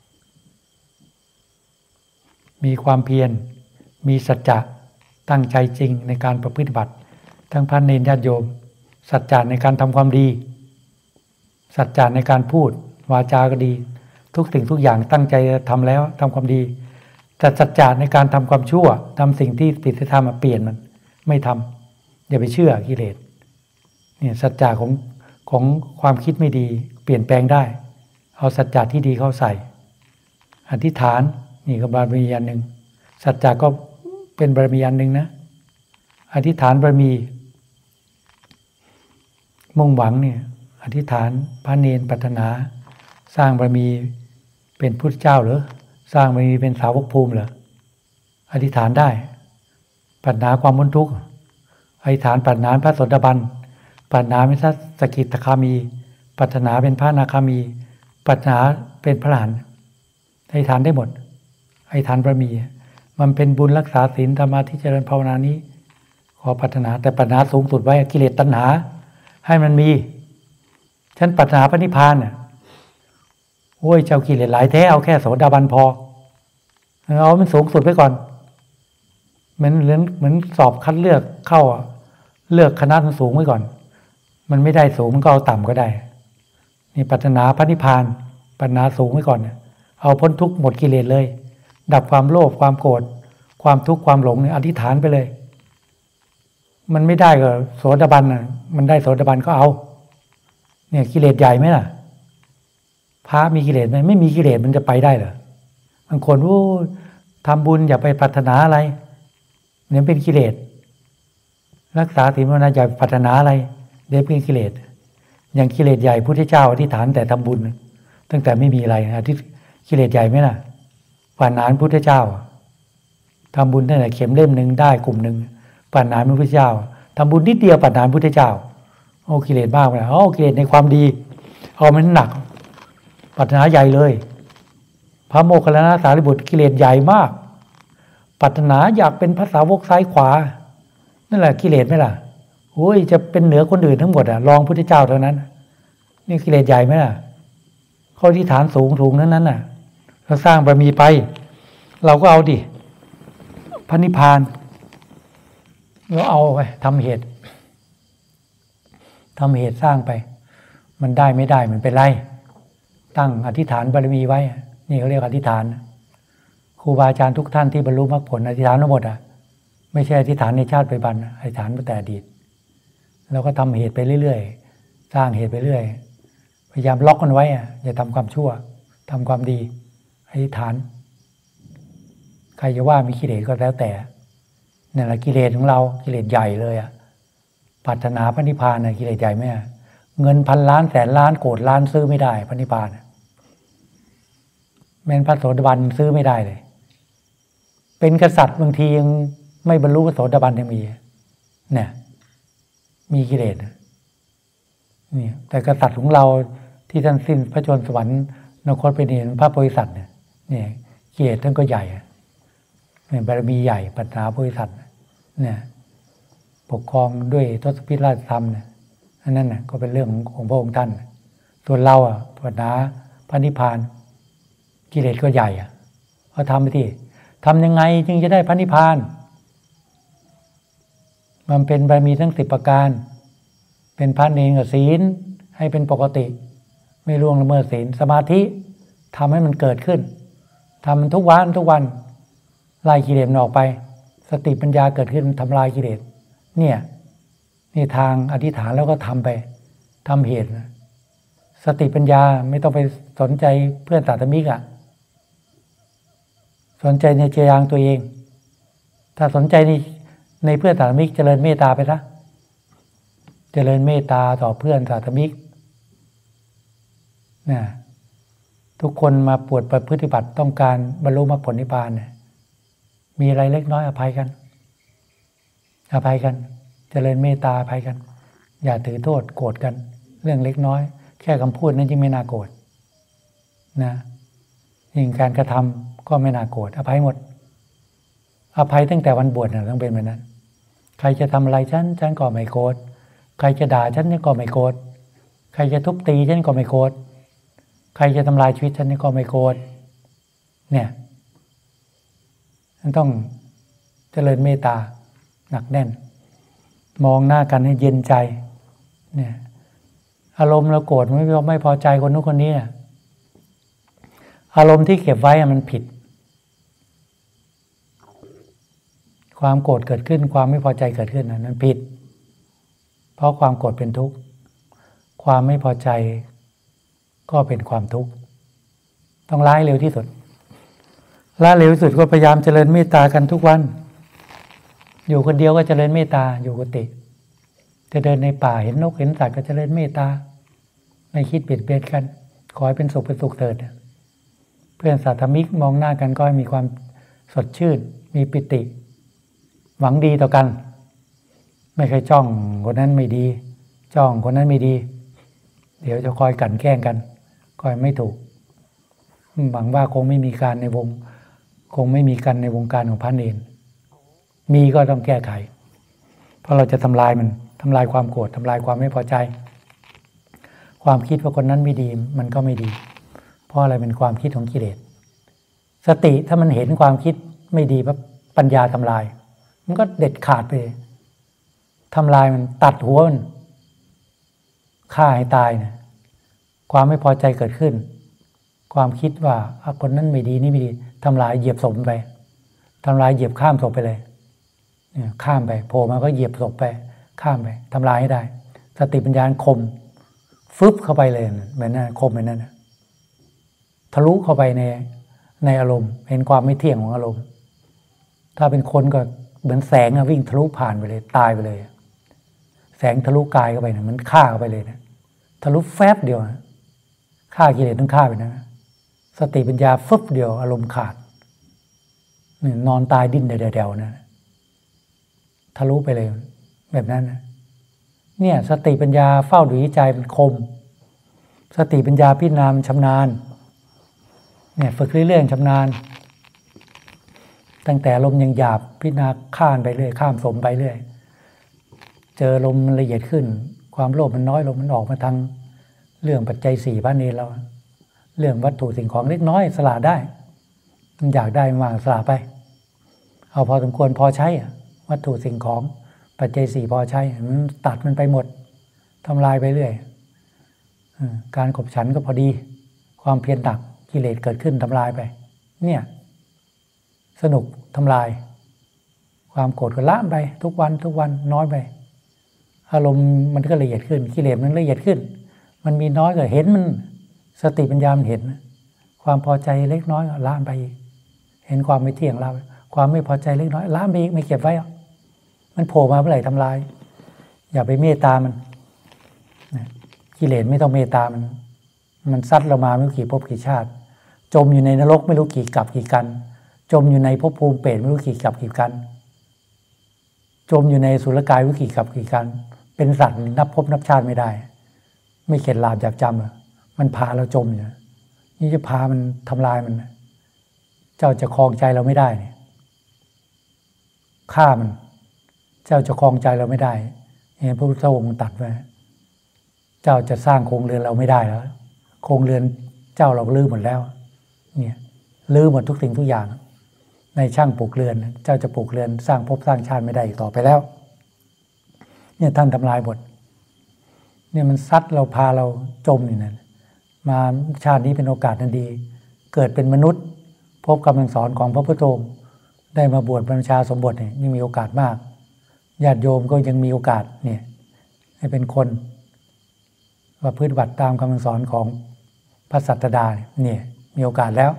มีความเพียรมีสัจจะตั้งใจจริงในการประพฤติบัติทั้งพระเนรญาติโยมสัจจะในการทำความดีสัจจะในการพูดวาจาก็ดีทุกสิ่งทุกอย่างตั้งใจทำแล้วทำความดีแต่สัจจะในการทำความชั่วทำสิ่งที่ผิดที่ทำมาเปลี่ยนมันไม่ทำอย่าไปเชื่อกิเลสเนี่ยสัจจะของของความคิดไม่ดีเปลี่ยนแปลงได้เอาสัจจะที่ดีเข้าใส่อธิษฐานนี่ก็บารมีอันหนึ่งสัจจะก็เป็นบารมีอันหนึ่งนะอธิษฐานบารมีมุ่งหวังเนี่ยอธิษฐานพระเนรปรารถนาสร้างบารมีเป็นพุทธเจ้าหรือสร้างบารมีเป็นสาวกภูมิเหรออธิษฐานได้ปรารถนาความพ้นทุกข์อธิษฐานปรารถนาพระโสดาบันปรารถนาเป็นพระสกิทาคามีปรารถนาเป็นพระอนาคามีปรารถนาเป็นพระอรหันต์อธิษฐานได้หมดอธิษฐานบารมีมันเป็นบุญรักษาศีลธรรมะที่เจริญภาวนานี้ขอปรารถนาแต่ปรารถนาสูงสุดไว้กิเลสตัณหาให้มันมีฉันปรารถนาพระนิพพานน่ะโอ้ยเจ้ากิเลสหลายแท้เอาแค่โสดาบันพอเอามันสูงสุดไว้ก่อนเหมือนเหมือนเหมือนสอบคัดเลือกเข้าเลือกคณะมันสูงไว้ก่อนมันไม่ได้สูงมันก็เอาต่ำก็ได้นี่ปรารถนาพระนิพพานปรารถนาสูงไว้ก่อนเอาพ้นทุกข์หมดกิเลสเลยดับความโลภความโกรธความทุกข์ความหลงเนี่ยอธิษฐานไปเลยมันไม่ได้ก็โสดาบันน่ะมันได้โสดาบันก็เอาเนี่ยกิเลสใหญ่ไหมล่ะพระมีกิเลสไหมไม่มีกิเลสมันจะไปได้เหรอบางคนโอ้ทำบุญอย่าไปปรารถนาอะไรเนี่ยเป็นกิเลสรักษาศีลภาวนาอย่าปรารถนาอะไรเดี๋ยวเป็นกิเลสอย่างกิเลสใหญ่พุทธเจ้าอธิษฐานแต่ทำบุญตั้งแต่ไม่มีอะไรอธิษกิเลสใหญ่ไหมล่ะปานนานพุทธเจ้าทำบุญตั้งแต่เข็มเล่มหนึ่งได้กลุ่มหนึ่งปานนานพุทธเจ้าทำบุญนิดเดียวปานนานพุทธเจ้าโอ้กิเลสบ้าไปแล้วโอ้กิเลสในความดีเอามันหนักปรารถนาใหญ่เลยพระโมคคัลลานะสารีบุตรกิเลสใหญ่มากปรารถนาอยากเป็นพระสาวกซ้ายขวานั่นแหละกิเลสไหมล่ะโอ้ยจะเป็นเหนือคนอื่นทั้งหมดอ่ะรองพุทธเจ้าเท่านั้นนี่กิเลสใหญ่ไหมล่ะข้อที่ฐานสูงสูงนั้นนั้นน่ะเราสร้างบารมีไปเราก็เอาดิพระนิพพานเราเอาไปทำเหตุทำเหตุสร้างไปมันได้ไม่ได้มันเป็นไรตั้งอธิษฐานบารมีไว้นี่เขาเรียกอธิษฐานครูบาอาจารย์ทุกท่านที่บรรลุมรรคผลอธิษฐานทั้งหมดอ่ะไม่ใช่อธิษฐานในชาติปัจจุบันอธิษฐานมาแต่อดีตเราก็ทำเหตุไปเรื่อยๆสร้างเหตุไปเรื่อยพยายามล็อกมันไว้อ่ะอย่าทำความชั่วทำความดีอธิษฐานใครจะว่ามีกิเลสก็แล้วแต่นั่นแหละกิเลสของเรากิเลสใหญ่เลยอ่ะปรารถนาพระนิพพานน่ะกิเลสใหญ่ไหมเงินพันล้านแสนล้านโกรธล้านซื้อไม่ได้พระนิพพานแม้นพระโสดาบันซื้อไม่ได้เลยเป็นกษัตริย์บางทียังไม่บรรลุพระโสดาบันยังมีเนี่ยมีกิเลสนี่แต่กษัตริย์ของเราที่ท่านสิ้นพระชนม์สวรรค์นครเป็นเห็นพระโพธิสัตว์เนี่ยเนี่ยกิเลสท่านก็ใหญ่เนี่ยบารมีใหญ่ปัญญาโพธิสัตว์เนี่ยปกครองด้วยทศพิธราชธรรมเนี่ยอันนั้นน่ะก็เป็นเรื่องของพระองค์ท่านส่วนเราอ่ะปัญญาพระนิพพานกิเลสก็ใหญ่อ่ะเขาทำไปที่ทำยังไงจึงจะได้พระนิพพานมันเป็นบารมีทั้งสิบประการเป็นพระเนรกับศีลให้เป็นปกติไม่ล่วงละเมิดศีลสมาธิทำให้มันเกิดขึ้นทำมันทุกวันทุกวันไล่กิเลสออกไปสติปัญญาเกิดขึ้นทำลายกิเลสเนี่ยนี่ทางอธิษฐานแล้วก็ทำไปทำเหตุสติปัญญาไม่ต้องไปสนใจเพื่อนสาธมิกอ่ะสนใจในใจยางตัวเองถ้าสนใจในในเพื่อนสาธมิกเจริญเมตตาไปซะเจริญเมตตาต่อเพื่อนสาธมิกนะทุกคนมาปวดประพฤติบัติต้องการบรรลุมรรคผลนิพพานเนี่ยมีอะไรเล็กน้อยอภัยกันอภัยกันเจริญเมตตาอภัยกันอย่าถือโทษโกรธกันเรื่องเล็กน้อยแค่คำพูดนั้นยิ่งไม่น่าโกรธนะยิ่งการกระทำก็ไม่น่าโกรธอภัยหมดอภัยตั้งแต่วันบวชนะต้องเป็นแบบนั้นใครจะทำอะไรฉันฉันก็ไม่โกรธใครจะด่าฉันก็ไม่โกรธใครจะทุบตีฉันก็ไม่โกรธใครจะทำลายชีวิตฉันก็ไม่โกรธเนี่ยมันต้องเจริญเมตตาหนักแน่นมองหน้ากันให้เย็นใจเนี่ยอารมณ์เราโกรธไม่ไม่พอใจคนนู้นคนนี้เนี่ยอารมณ์ที่เก็บไว้มันผิดความโกรธเกิดขึ้นความไม่พอใจเกิดขึ้นนั้นผิดเพราะความโกรธเป็นทุกข์ความไม่พอใจก็เป็นความทุกข์ต้องละให้เร็วที่สุดละเร็วที่สุดก็พยายามเจริญเมตตากันทุกวันอยู่คนเดียวก็เจริญเมตตาอยู่กุฏิจะเดินในป่าเห็นนกเห็นสัตว์ก็เจริญเมตตาไม่คิดเบียดเบียนกันขอให้เป็นสุขเป็นสุขเถิดเพื่อนสาธมิกมองหน้ากันก็ให้มีความสดชื่นมีปิติหวังดีต่อกันไม่เคยจ้องคนนั้นไม่ดีจ้องคนนั้นไม่ดีเดี๋ยวจะคอยกั่นแกล้งกันคอยไม่ถูกหวังว่าคงไม่มีการในวงคงไม่มีกันในวงการของพระเนรมีก็ต้องแก้ไขเพราะเราจะทำลายมันทำลายความโกรธทำลายความไม่พอใจความคิดว่าคนนั้นไม่ดีมันก็ไม่ดีเพราะอะไรเป็นความคิดของกิเลสสติถ้ามันเห็นความคิดไม่ดีปั๊บปัญญาทำลายมันก็เด็ดขาดไปทำลายมันตัดหัวมันฆ่าให้ตายเนี่ยความไม่พอใจเกิดขึ้นความคิดว่าคนนั้นไม่ดีนี่ไม่ดีทำลายเหยียบศพไปทำลายเหยียบข้ามศพไปเลยเนี่ยข้ามไปโผล่มาก็เหยียบศพไปข้ามไปทำลายให้ได้สติปัญญาคมฟึบเข้าไปเลยเหมือนนั้นคมเหมือนนั้นทะลุเข้าไปในในอารมณ์เห็นความไม่เที่ยงของอารมณ์ถ้าเป็นคนก็เหมือนแสงวิ่งทะลุผ่านไปเลยตายไปเลยแสงทะลุกายเข้าไปนะมันฆ่าเข้าไปเลยนะทะลุแฟบเดียวนะฆ่ากิเลสต้องฆ่าไปนะสติปัญญาฟึบเดียวอารมณ์ขาดนอนตายดิ้นเดวๆนะทะลุไปเลยแบบนั้นนะเนี่ยสติปัญญาเฝ้าดูใจมันคมสติปัญญาพิจารณามันชำนาญเนี่ยฝึกเรื่อยๆชำนาญตั้งแต่ลมยังหยาบพิจารณาข้ามไปเรื่อยข้ามสมไปเรื่อยเจอลมละเอียดขึ้นความโลภมันน้อยลงมันออกมาทางเรื่องปัจจัยสี่พระเนรเราเรื่องวัตถุสิ่งของเล็กน้อยสละได้มันอยากได้มากสละไปเอาพอสมควรพอใช้วัตถุสิ่งของปัจจัยสี่พอใช้มันตัดมันไปหมดทำลายไปเรื่อยการขบฉันก็พอดีความเพียรหนักกิเลสเกิดขึ้นทำลายไปเนี่ยสนุกทำลายความโกรธก็ละไปทุกวันทุกวันน้อยไปอารมณ์มันก็ละเอียดขึ้นกิเลสมันละเอียดขึ้นมันมีน้อยก็เห็นมันสติปัญญามันเห็นความพอใจเล็กน้อยก็ละไปเห็นความไม่เที่ยงละความไม่พอใจเล็กน้อยละไปไม่เก็บไว้มันโผล่มาเมื่อไหร่ทำลายอย่าไปเมตตามันกิเลสไม่ต้องเมตตามันมันซัดเรามาไม่กี่ภพกี่ชาติจมอยู่ในนรกไม่รู้กี่กับกี่กันจมอยู่ในภพภูมิเปรตไม่รู้กี่กับกี่กันจมอยู่ในสุรกายวิกี่กับกี่กันเป็นสัตว์นับภพนับชาติไม่ได้ไม่เข็ดหลาบจากจำมันพาเราจมอยู่นี่จะพามันทำลายมันเจ้าจะครองใจเราไม่ได้เนี่ยฆ่ามันเจ้าจะครองใจเราไม่ได้เนี่ยพระพุทธองค์ตรัสไว้เจ้าจะสร้างโครงเรือนเราไม่ได้แล้วโครงเรือนเจ้าเราลื้อหมดแล้วเนี่ยลื้อหมดทุกสิ่งทุกอย่างในช่างปลูกเรือนเจ้าจะปลูกเรือนสร้างภพสร้างชาติไม่ได้อีกต่อไปแล้วเนี่ยท่านทำลายหมดเนี่ยมันซัดเราพาเราจมอยู่นั่นมาชาตินี้เป็นโอกาสนันดีเกิดเป็นมนุษย์พบคำสอนของพระพุทธองค์ได้มาบวชบรรพชาสมบทเนี่ยยังมีโอกาสมากญาติโยมก็ยังมีโอกาสเนี่ยให้เป็นคนว่าพฤติบัติตามคำสอนของพระสัตดาเนี่ยมีโอกาสแล้ว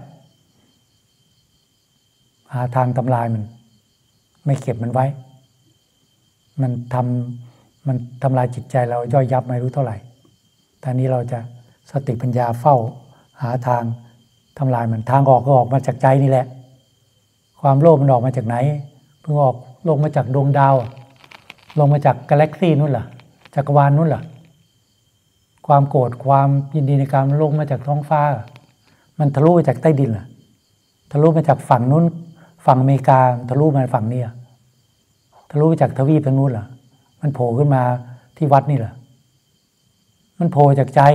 หาทางทำลายมันไม่เก็บมันไว้มันทำมันทำลายจิตใจเราย่อยยับไม่รู้เท่าไหร่ตอนนี้เราจะสติปัญญาเฝ้าหาทางทำลายมันทางออกก็ออกมาจากใจนี่แหละความโลภมันออกมาจากไหนเพิ่งออกลงมาจากดวงดาวลงมาจากกาแล็กซี่นู่นเหรอจักรวาลนู่นเหรอความโกรธความยินดีในการลงมาจากท้องฟ้ามันทะลุมาจากใต้ดินเหรอทะลุมาจากฝั่งนู้นฝั่งอเมริกาทะลุมาฝั่งนี้ทะลุมาจากทวีปทางนู้นเหรอมันโผล่ขึ้นมาที่วัดนี่เหรอมันโผล่จากใจ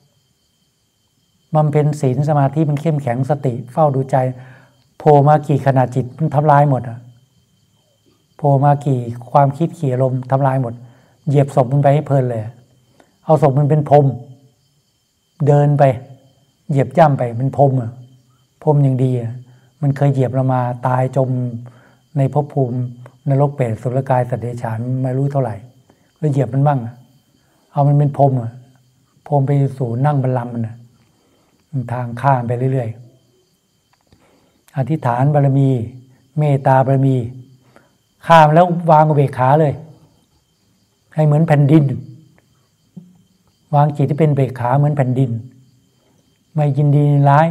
มันเป็นศีลสมาธิมันเข้มแข็งสติเฝ้าดูใจโผล่มากี่ขณะจิตมันทำลายหมดอ่ะโผล่มากี่ความคิดขี่อารมณ์ทำลายหมดเหยียบศพมันไปให้เพลินเลยเอาศพมันเป็นพรมเดินไปเหยียบย่ำไปเป็นพรมอ่ะพรมอย่างดีอ่ะมันเคยเหยียบเรามาตายจมในภพภูมินรกเปรตสุรกายสัตว์เดรัจฉานไม่รู้เท่าไหร่แล้วเหยียบมันบ้างเอามันเป็นพรมอ่ะพรมไปสู่นั่งบัลลังก์มันทางข้ามไปเรื่อยๆอธิษฐานบารมีเมตตาบารมีข้ามแล้ววางอุเบกขาเลยให้เหมือนแผ่นดินวางจิตที่เป็นอุเบกขาเหมือนแผ่นดินไม่ยินดีในร้าย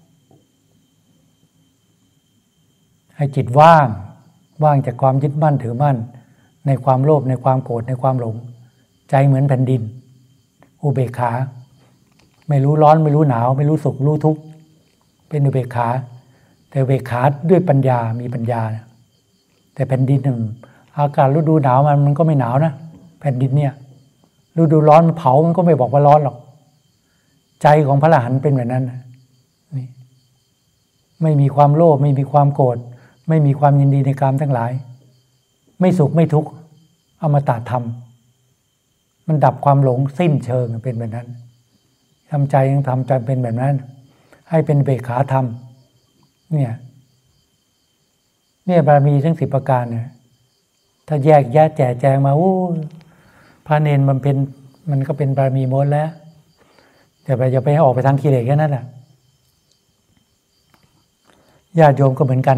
ให้จิตว่างว่างจากความยึดมั่นถือมั่นในความโลภในความโกรธในความหลงใจเหมือนแผ่นดินอุเบกขาไม่รู้ร้อนไม่รู้หนาวไม่รู้สุขรู้ทุกข์เป็นอุเบกขาแต่อุเบกขาด้วยปัญญามีปัญญานะแต่แผ่นดินหนึ่งอากาศฤดูหนาวมันมันก็ไม่หนาวนะแผ่นดินเนี่ยฤดูร้อนมันเผามันก็ไม่บอกว่าร้อนหรอกใจของพระอรหันต์เป็นแบบนั้นนี่ไม่มีความโลภไม่มีความโกรธไม่มีความยินดีในกามทั้งหลายไม่สุขไม่ทุกข์อมตะธรรมมันดับความหลงสิ้นเชิงเป็นแบบนั้นทำใจยังทำใจเป็นแบบนั้นให้เป็นเบกขาธรรมเนี่ยเนี่ยบารมีทั้งสิบประการเนี่ยถ้าแยกแยะแจกแจงมาโอ้พระเนรมันเป็นมันก็เป็นบารมีหมดแล้วแต่ไปอย่าไปให้ออกไปทางกิเลสแค่นั้นแหละญาติโยมก็เหมือนกัน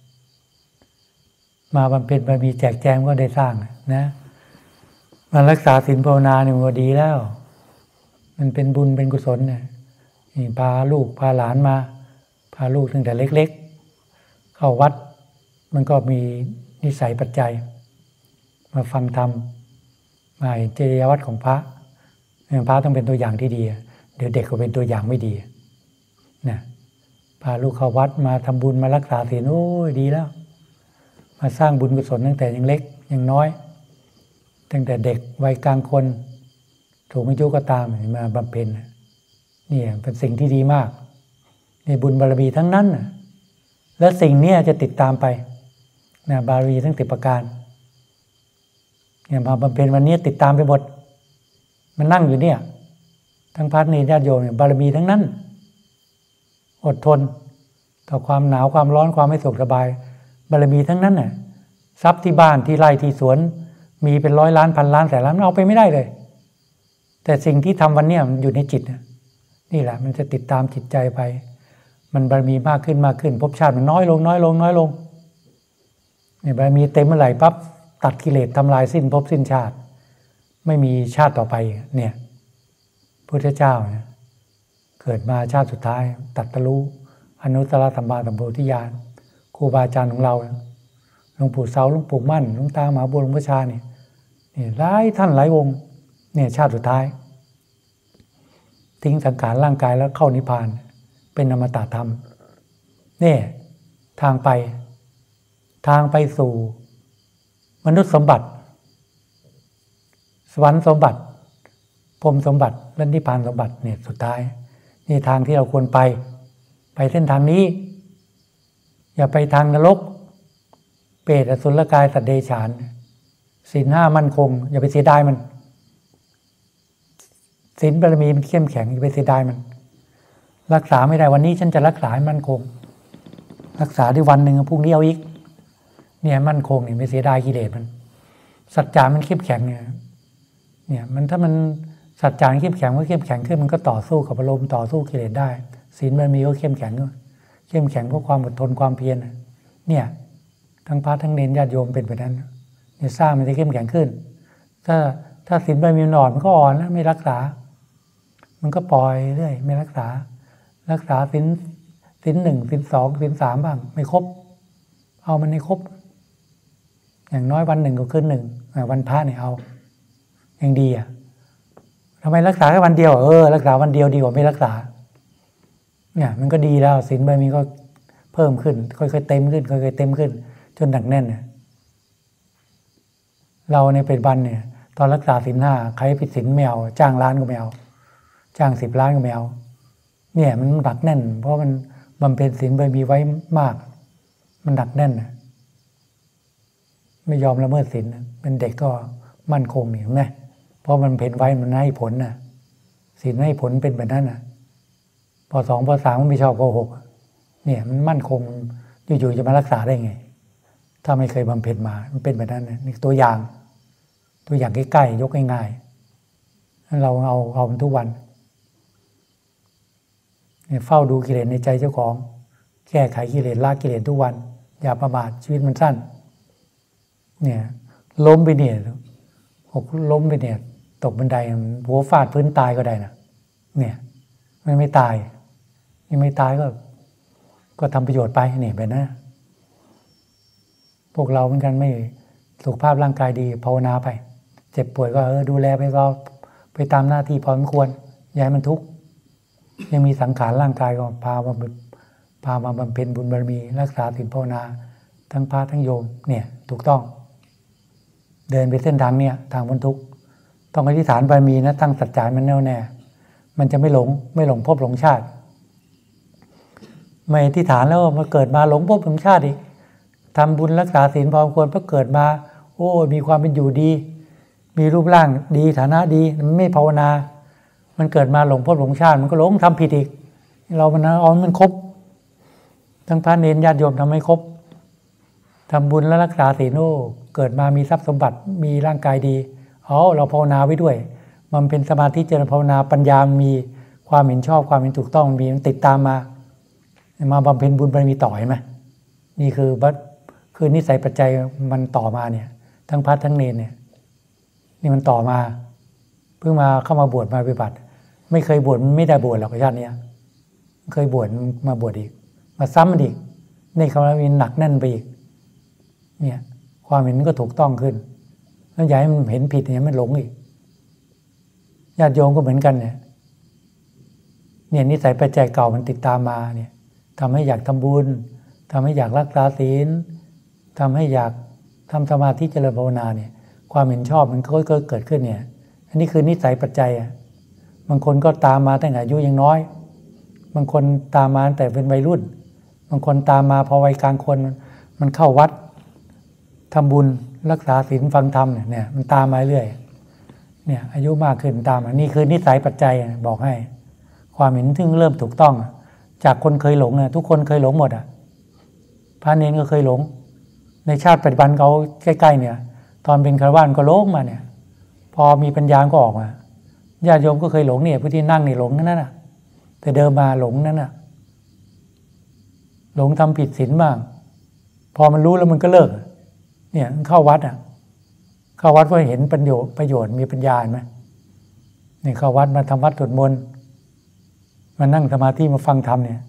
มาบำเพ็ญบารมีแจกแจงก็ได้สร้างนะมารักษาศีลภาวนาเนี่ยมันดีแล้วมันเป็นบุญเป็นกุศลเนี่ยนี่พาลูกพาหลานมาพาลูกตั้งแต่เล็กๆเข้าวัดมันก็มีนิสัยปัจจัยมาฟังธรรมมาเห็นจริยวัตรของพระพระต้องเป็นตัวอย่างที่ดีเดี๋ยวเด็กก็เป็นตัวอย่างไม่ดีนะพาลูกเข้าวัดมาทำบุญมารักษาศีลโอ้ยดีแล้วมาสร้างบุญกุศลตั้งแต่ยังเล็กยังน้อยตั้งแต่เด็กวัยกลางคนถูกอายุก็ตามมาบำเพ็ญนี่เป็นสิ่งที่ดีมากในบุญบารมีทั้งนั้นและสิ่งนี้จะติดตามไปนะบารมีทั้งสิบประการเนี่ยมาบำเพ็ญวันนี้ติดตามไปหมดมันนั่งอยู่เนี่ยทั้งพระเนรญาติโยมเนี่ยบารมีทั้งนั้นอดทนต่อความหนาวความร้อนความไม่สุขสบายบารมีทั้งนั้นน่ะทรัพย์ที่บ้านที่ไร่ที่สวนมีเป็นร้อยล้านพันล้านแสนล้านเอาไปไม่ได้เลยแต่สิ่งที่ทำวันนี้มันอยู่ในจิตนี่แหละมันจะติดตามจิตใจไปมันบารมีมากขึ้นมากขึ้นภพชาติมันน้อยลงน้อยลงน้อยลงเนี่ยบารมีเต็มเมื่อไหร่ปั๊บตัดกิเลสทำลายสิ้นภพสิ้นชาติไม่มีชาติต่อไปเนี่ยพุทธเจ้าเนี่ยเกิดมาชาติสุดท้ายตัดตะลุอนุตตรสัมมาสัมโพธิญาณครูบาอาจารย์ของเราหลวงปู่เสาหลวงปู่มั่นหลวงตามหาบัวหลวงพ่อชาเนี่ยนี่หลายท่านหลายองค์เนี่ยชาติสุดท้ายทิ้งสังขารร่างกายแล้วเข้านิพพานเป็นอมตะธรรมนี่ทางไปทางไปสู่มนุษย์สมบัติสวรรค์สมบัติพรหมสมบัติและนิพพานสมบัติเนี่ยสุดท้ายนี่ทางที่เราควรไปไปเส้นทางนี้อย่าไปทางนรกเปรตอสุรกายสัตว์เดรัจฉานศีลห้ามั่นคงอย่าไปเสียดายมันศีลบารมีมันเข้มแข็งอย่าไปเสียดายมันรักษาไม่ได้วันนี้ฉันจะรักษาให้มั่นคงรักษาได้วันหนึ่งพรุ่งนี้เอาอีกเนี่ยมั่นคงเนี่ยไม่เสียดายกิเลสมันสัจจะมันเข้มแข็งเนี่ยเนี่ยมันถ้ามันสัจจะเข้มแข็งก็เข้มแข็งขึ้นมันก็ต่อสู้กับอารมณ์ต่อสู้กิเลสได้ศีลบารมีก็เข้มแข็งก็เข้มแข็งเพราะความอดทนความเพียรเนี่ยทั้งพระทั้งเนรญาติโยมเป็นแบบนั้นเนี่ยสร้างมันจะเข้มแข็งขึ้นถ้าถ้าศีลบารมีมันอ่อนมันก็อ่อนแล้วไม่รักษามันก็ปล่อยเรื่อยไม่รักษารักษาศีลศีลหนึ่งศีลสองศีลสามบ้างไม่ครบเอามันให้ครบอย่างน้อยวันหนึ่งก็คืนหนึ่งวันพระเนี่ยเอายังดีอ่ะทำไมรักษาแค่วันเดียวเออรักษาวันเดียวดีกว่าไม่รักษาเนี่ยมันก็ดีแล้วศีลบารมีก็เพิ่มขึ้นค่อยๆเต็มขึ้นค่อยๆเต็มขึ้นจนหนักแน่นเนี่ยเราในเป็นวันเนี่ยตอนรักษาศีลห้าใครผิดศีลไม่เอาจ้างล้านก็ไม่เอาจ้างสิบล้านก็ไม่เอาเนี่ยมันหนักแน่นเพราะมันบำเพ็ญศีลบารมีไว้มากมันหนักแน่นนะไม่ยอมละเมิดศีลเป็นเด็กก็มั่นคงนี่เห็นไหมเพราะมันเพ็ญไว้มันให้ผลน่ะศีลให้ผลเป็นแบบนั้นน่ะพอสองพอสามมันไม่ชอบโกหกเนี่ยมันมั่นคงอยู่ๆจะมารักษาได้ไงถ้าไม่เคยบำเพ็ญมามันเป็นแบบนั้นนะนี่ตัวอย่างตัวอย่างใกล้ๆยกง่ายๆเราเอาเอาทุกวันเนี่ยเฝ้าดูกิเลสในใจเจ้าของแก้ไขกิเลสละกิเลสทุกวันอย่าประมาทชีวิตมันสั้นเนี่ยล้มไปเนี่ยหกล้มไปเนี่ยตกบันไดหัวฟาดพื้นตายก็ได้นะเนี่ยไม่ไม่ตายยังไม่ตายก็ก็ทำประโยชน์ไปเนี่ยแบบนั้นพวกเราเหมือนกันไม่สุขภาพร่างกายดีภาวนาไปเจ็บป่วยก็เออดูแลไปก็ไปตามหน้าที่พอสมควรอย่าให้มันทุกข์ยังมีสังขารร่างกายก็พามาพามาบำเพ็ญบุญบารมีรักษาศีลภาวนาทั้งพระทั้งโยมเนี่ยถูกต้องเดินไปเส้นทางเนี่ยทางพ้นทุกข์ต้องอธิษฐานบารมีนะตั้งสัจจะมันแน่วแน่มันจะไม่หลงไม่หลงภพหลงชาติไม่อธิษฐานแล้วมาเกิดมาหลงภพหลงชาติอีกทำบุญรักษาศีลพอควรพอเกิดมาโอ้มีความเป็นอยู่ดีมีรูปร่างดีฐานะดีมันไม่ภาวนามันเกิดมาหลงภพหลงชาติมันก็หลงทำผิดอีกเรามันเอามันครบทั้งพระเนรญาติโยมทำไม่ครบทำบุญและรักษาศีลโอ้เกิดมามีทรัพย์สมบัติมีร่างกายดีเอาเราภาวนาไว้ด้วยมันเป็นสมาธิเจริญภาวนาปัญญามีความเห็นชอบความเห็นถูกต้องมีมันติดตามมามาบำเพ็ญบุญบารมีต่อเห็นไหมนี่คือบัดคือนิสัยปัจจัยมันต่อมาเนี่ยทั้งพระทั้งเนรเนี่ยนี่มันต่อมาเพิ่งมาเข้ามาบวชมาปฏิบัติไม่เคยบวชไม่ได้บวชหรอกชาตินี้เคยบวชมาบวชอีกมาซ้ำมันอีกนี่เขามีหนักแน่นไปอีกเนี่ยความเห็นก็ถูกต้องขึ้นแล้วอย่าให้มันเห็นผิดเนี่ยมันหลงอีกญาติโยมก็เหมือนกันเนี่ยเนี่ยนิสัยปัจจัยเก่ามันติดตามมาเนี่ยทำให้อยากทำบุญทำให้อยากรักษาศีลทำให้อยากทำสมาธิเจริญภาวนาเนี่ยความเห็นชอบมันก็เกิดขึ้นเนี่ยอันนี้คือนิสัยปัจจัยอ่ะบางคนก็ตามมาตั้งแต่อายุยังน้อยบางคนตามมาแต่เป็นวัยรุ่นบางคนตามมาพอวัยกลางคนมันเข้าวัดทำบุญรักษาศีลฟังธรรมเนี่ยมันตามมาเรื่อยเนี่ยอายุมากขึ้นตามอันนี้คือนิสัยปัจจัยบอกให้ความเห็นถึงเริ่มถูกต้องจากคนเคยหลงเนี่ยทุกคนเคยหลงหมดอ่ะพระเนรก็เคยหลงในชาติปัจจุบันเขาใกล้ๆเนี่ยตอนเป็นฆราวาสก็หลงมาเนี่ยพอมีปัญญาก็ออกมาญาติโยมก็เคยหลงเนี่ยผู้ที่นั่งนี่หลงนั่นน่ะแต่เดิมมาหลงนั่นน่ะหลงทำผิดศีลบ้างพอมันรู้แล้วมันก็เลิกเนี่ยเข้าวัดอ่ะเข้าวัดเพราะเห็นประโยชน์ประโยชน์มีปัญญาไหมนี่เข้าวัดมาทำวัดสวดมนต์มานั่งสมาธิมาฟังธรรมเนี่ย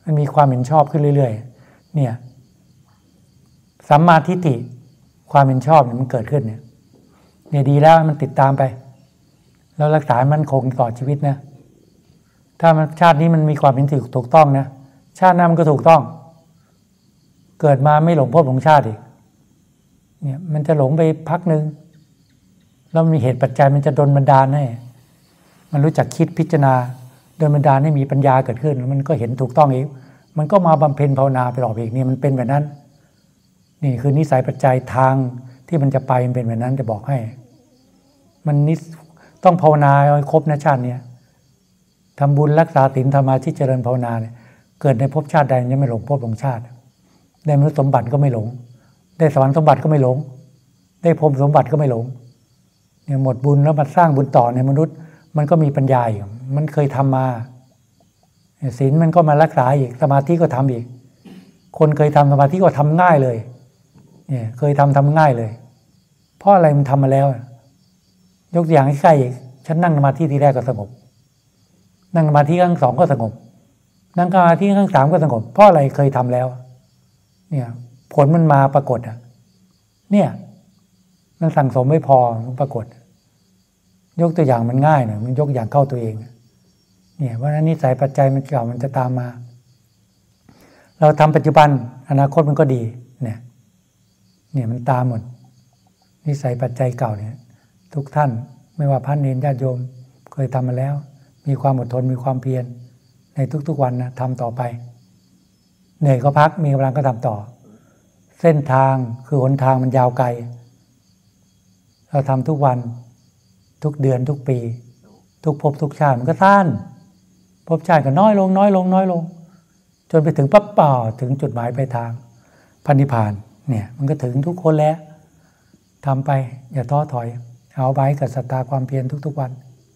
มันมีความเห็นชอบขึ้นเรื่อยๆเนี่ยสัมมาทิฏฐิความเห็นชอบเนี่ยมันเกิดขึ้นเนี่ยเนี่ยดีแล้วมันติดตามไปแล้วรักษามันคงต่อชีวิตนะถ้ามันชาตินี้มันมีความเห็นถูกถูกต้องนะชาติหน้ามันก็ถูกต้องเกิดมาไม่หลงภพหลงชาติอีกเนี่ยมันจะหลงไปพักนึงแล้วมีเหตุปัจจัยมันจะดลบันดาลให้มันรู้จักคิดพิจารณาดลบันดาลให้มีปัญญาเกิดขึ้นมันก็เห็นถูกต้องอีกมันก็มาบำเพ็ญภาวนาไปหลอกอีกนี่มันเป็นแบบนั้นนี่คือนิสัยปัจจัยทางที่มันจะไปมันเป็นแบบนั้นจะบอกให้มันนิสต้องภาวนาให้ครบนะชาติเนี้ยทำบุญรักษาศีลธรรมาที่เจริญภาวนาเนี่ยเกิดในภพชาติใดยังไม่หลงภพหลงชาติได้มนุษย์สมบัติก็ไม่หลงได้สวรรค์สมบัติก็ไม่หลงได้พรหมสมบัติก็ไม่หลงเนี่ยหมดบุญแล้วมาสร้างบุญต่อในมนุษย์มันก็มีปัญญาอีกมันเคยทำมาศีลมันก็มารักษาอีกสมาธิก็ทำอีกคนเคยทำสมาธิก็ทำง่ายเลยเนี่ยเคยทำทำง่ายเลยเพราะอะไรมันทำมาแล้วยกตัวอย่างใกล้ๆอีกฉันนั่งสมาธิทีแรกก็สงบนั่งสมาธิครั้งสองก็สงบนั่งสมาธิครั้งสามก็สงบเพราะอะไรเคยทำแล้วเนี่ยผลมันมาปรากฏอ่ะเนี่ยมันสั่งสมไม่พอมันปรากฏยกตัวอย่างมันง่ายหน่อยมันยกอย่างเข้าตัวเองเนี่ยเพราะฉะนั้นนิสัยปัจจัยมันเก่ามันจะตามมาเราทำปัจจุบันอนาคตมันก็ดีเนี่ยเนี่ยมันตามหมดนิสัยปัจจัยเก่าเนี่ยทุกท่านไม่ว่าพระเนรญาติโยมเคยทำมาแล้วมีความอดทนมีความเพียรในทุกๆวันนะทำต่อไปเหนื่อยก็พักมีกำลังก็ทำต่อเส้นทางคือหนทางมันยาวไกลเราทำทุกวันทุกเดือนทุกปีทุกภพทุกชาติมันก็สั้นภพชาติก็น้อยลงน้อยลงน้อยลงจนไปถึงปั๊บเปล่าถึงจุดหมายปลายทางพระนิพพานเนี่ยมันก็ถึงทุกคนแล้วทำไปอย่าท้อถอยเอาไว้กับศรัทธาความเพียรทุกๆวัน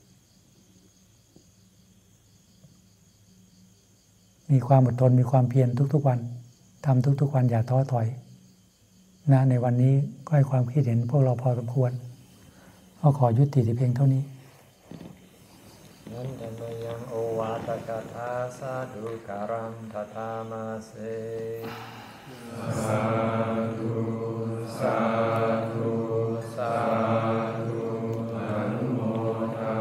มีความอดทนมีความเพียรทุกๆวันทำทุกๆวันอย่าท้อถอยนะในวันนี้ก็ให้ความคิดเห็นพวกเราพอสมควรก็ขอยุติที่เพียงเท่านี้นันทมยังโอวาตกถาสาธุการังทัตามาเสสาธุสาธุสาธุอนุโมทนา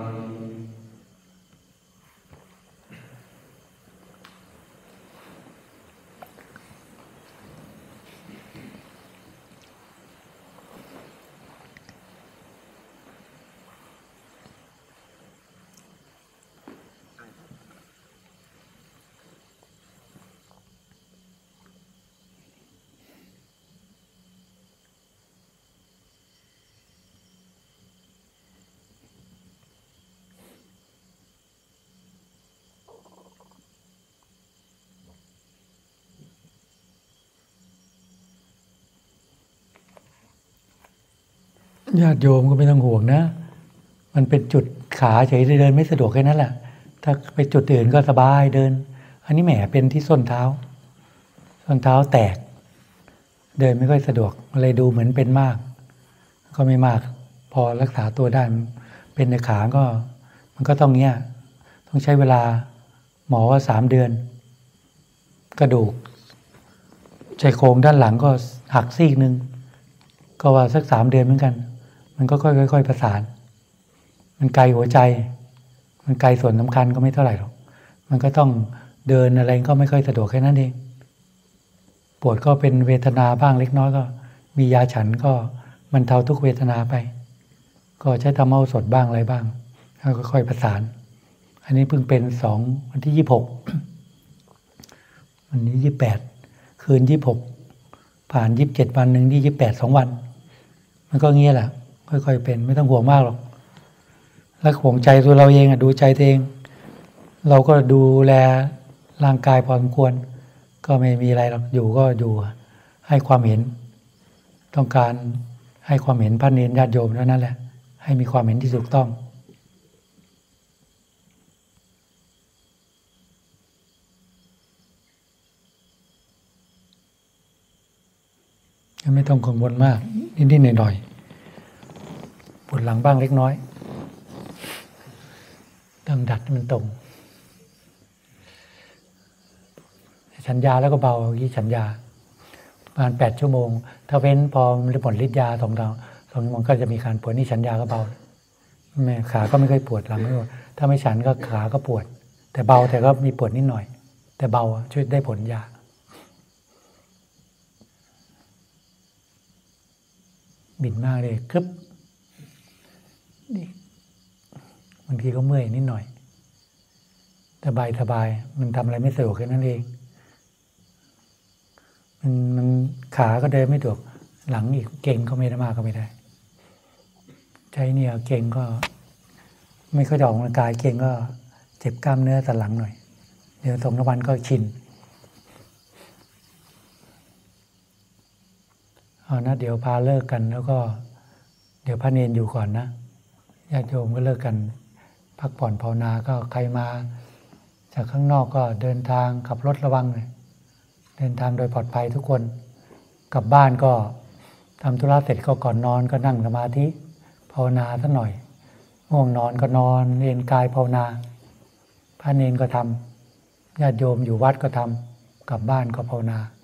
ญาติโยมก็ไม่ต้องห่วงนะมันเป็นจุดขาเฉยเดินไม่สะดวกแค่นั้นแหละถ้าไปจุดอื่นก็สบายเดินอันนี้แหมเป็นที่ส้นเท้าส้นเท้าแตกเดินไม่ค่อยสะดวกเลยดูเหมือนเป็นมากก็ไม่มากพอรักษาตัวได้เป็นในขาก็มันก็ต้องเนี้ยต้องใช้เวลาหมอว่าสามเดือนกระดูกชายโครงด้านหลังก็หักซีกนึงก็ว่าสักสามเดือนเหมือนกันมันก็ค่อยๆประสานมันไกลหัวใจมันไกลส่วนสำคัญก็ไม่เท่าไหร่หรอกมันก็ต้องเดินอะไรก็ไม่ค่อยสะดวกแค่นั้นเองปวดก็เป็นเวทนาบ้างเล็กน้อยก็มียาฉันก็บรรเทาทุกเวทนาไปก็ใช้ทำเอาสดบ้างอะไรบ้างแล้วก็ค่อยประสานอันนี้เพิ่งเป็นสองวันที่ยี่สิบหกวันนี้ยี่สิบแปดคืนยี่สิบหกผ่านยี่สิบเจ็ดวันหนึ่งที่ยี่สิบแปดสองวันมันก็เงี้ยแหละค่อยๆเป็นไม่ต้องห่วงมากหรอกแล้วห่วงใจตัวเราเองอ่ะดูใจตัวเองเราก็ดูแลร่างกายพอสมควรก็ไม่มีอะไรหรอกอยู่ก็อยู่ให้ความเห็นต้องการให้ความเห็นพระเนรญาติโยมเท่านั้นแหละให้มีความเห็นที่ถูกต้องไม่ต้องกังวลมากนิดๆหน่อยๆปวดหลังบ้างเล็กน้อยต้องดัดให้มันตรงฉันยาแล้วก็เบาที่ฉันยาประมาณแปดชั่วโมงถ้าเว้นพอหมดฤทธิ์ยาสองดาวสองชั่วโมงก็จะมีการปวดนี่ฉันยาก็เบาแม่ขาก็ไม่ค่อยปวดหลังไม่ปวดถ้าไม่ฉันก็ขาก็ปวดแต่เบาแต่ก็มีปวดนิดหน่อยแต่เบาช่วยได้ผลยาบิดมากเลยกึ๊บบางทีก็เมื่อยนิดหน่อยสบายสบายมันทำอะไรไม่สะดวกแค่นั้นเองมันมันขาก็เดินไม่สะดวกหลังอีกเก่งก็ไม่ได้มากก็ไม่ได้ใช้เนี่ยเก่งก็ไม่ค่อยออกกำลังกายเก่งก็เจ็บกล้ามเนื้อสันหลังหน่อยเดี๋ยวสองวันก็ชินเอานะเดี๋ยวพาเลิกกันแล้วก็เดี๋ยวพระเนรอยู่ก่อนนะญาติโยมก็เลิกกันพักผ่อนภาวนาก็ใครมาจากข้างนอกก็เดินทางขับรถระวังเลยเดินทางโดยปลอดภัยทุกคนกลับบ้านก็ทำธุระเสร็จก็ก่อนนอนก็นั่งสมาธิภาวนาสักหน่อยง่วงนอนก็นอนเรียนกายภาวนาพระเนรก็ทำญาติโยมอยู่วัดก็ทำกลับบ้านก็ภาวนา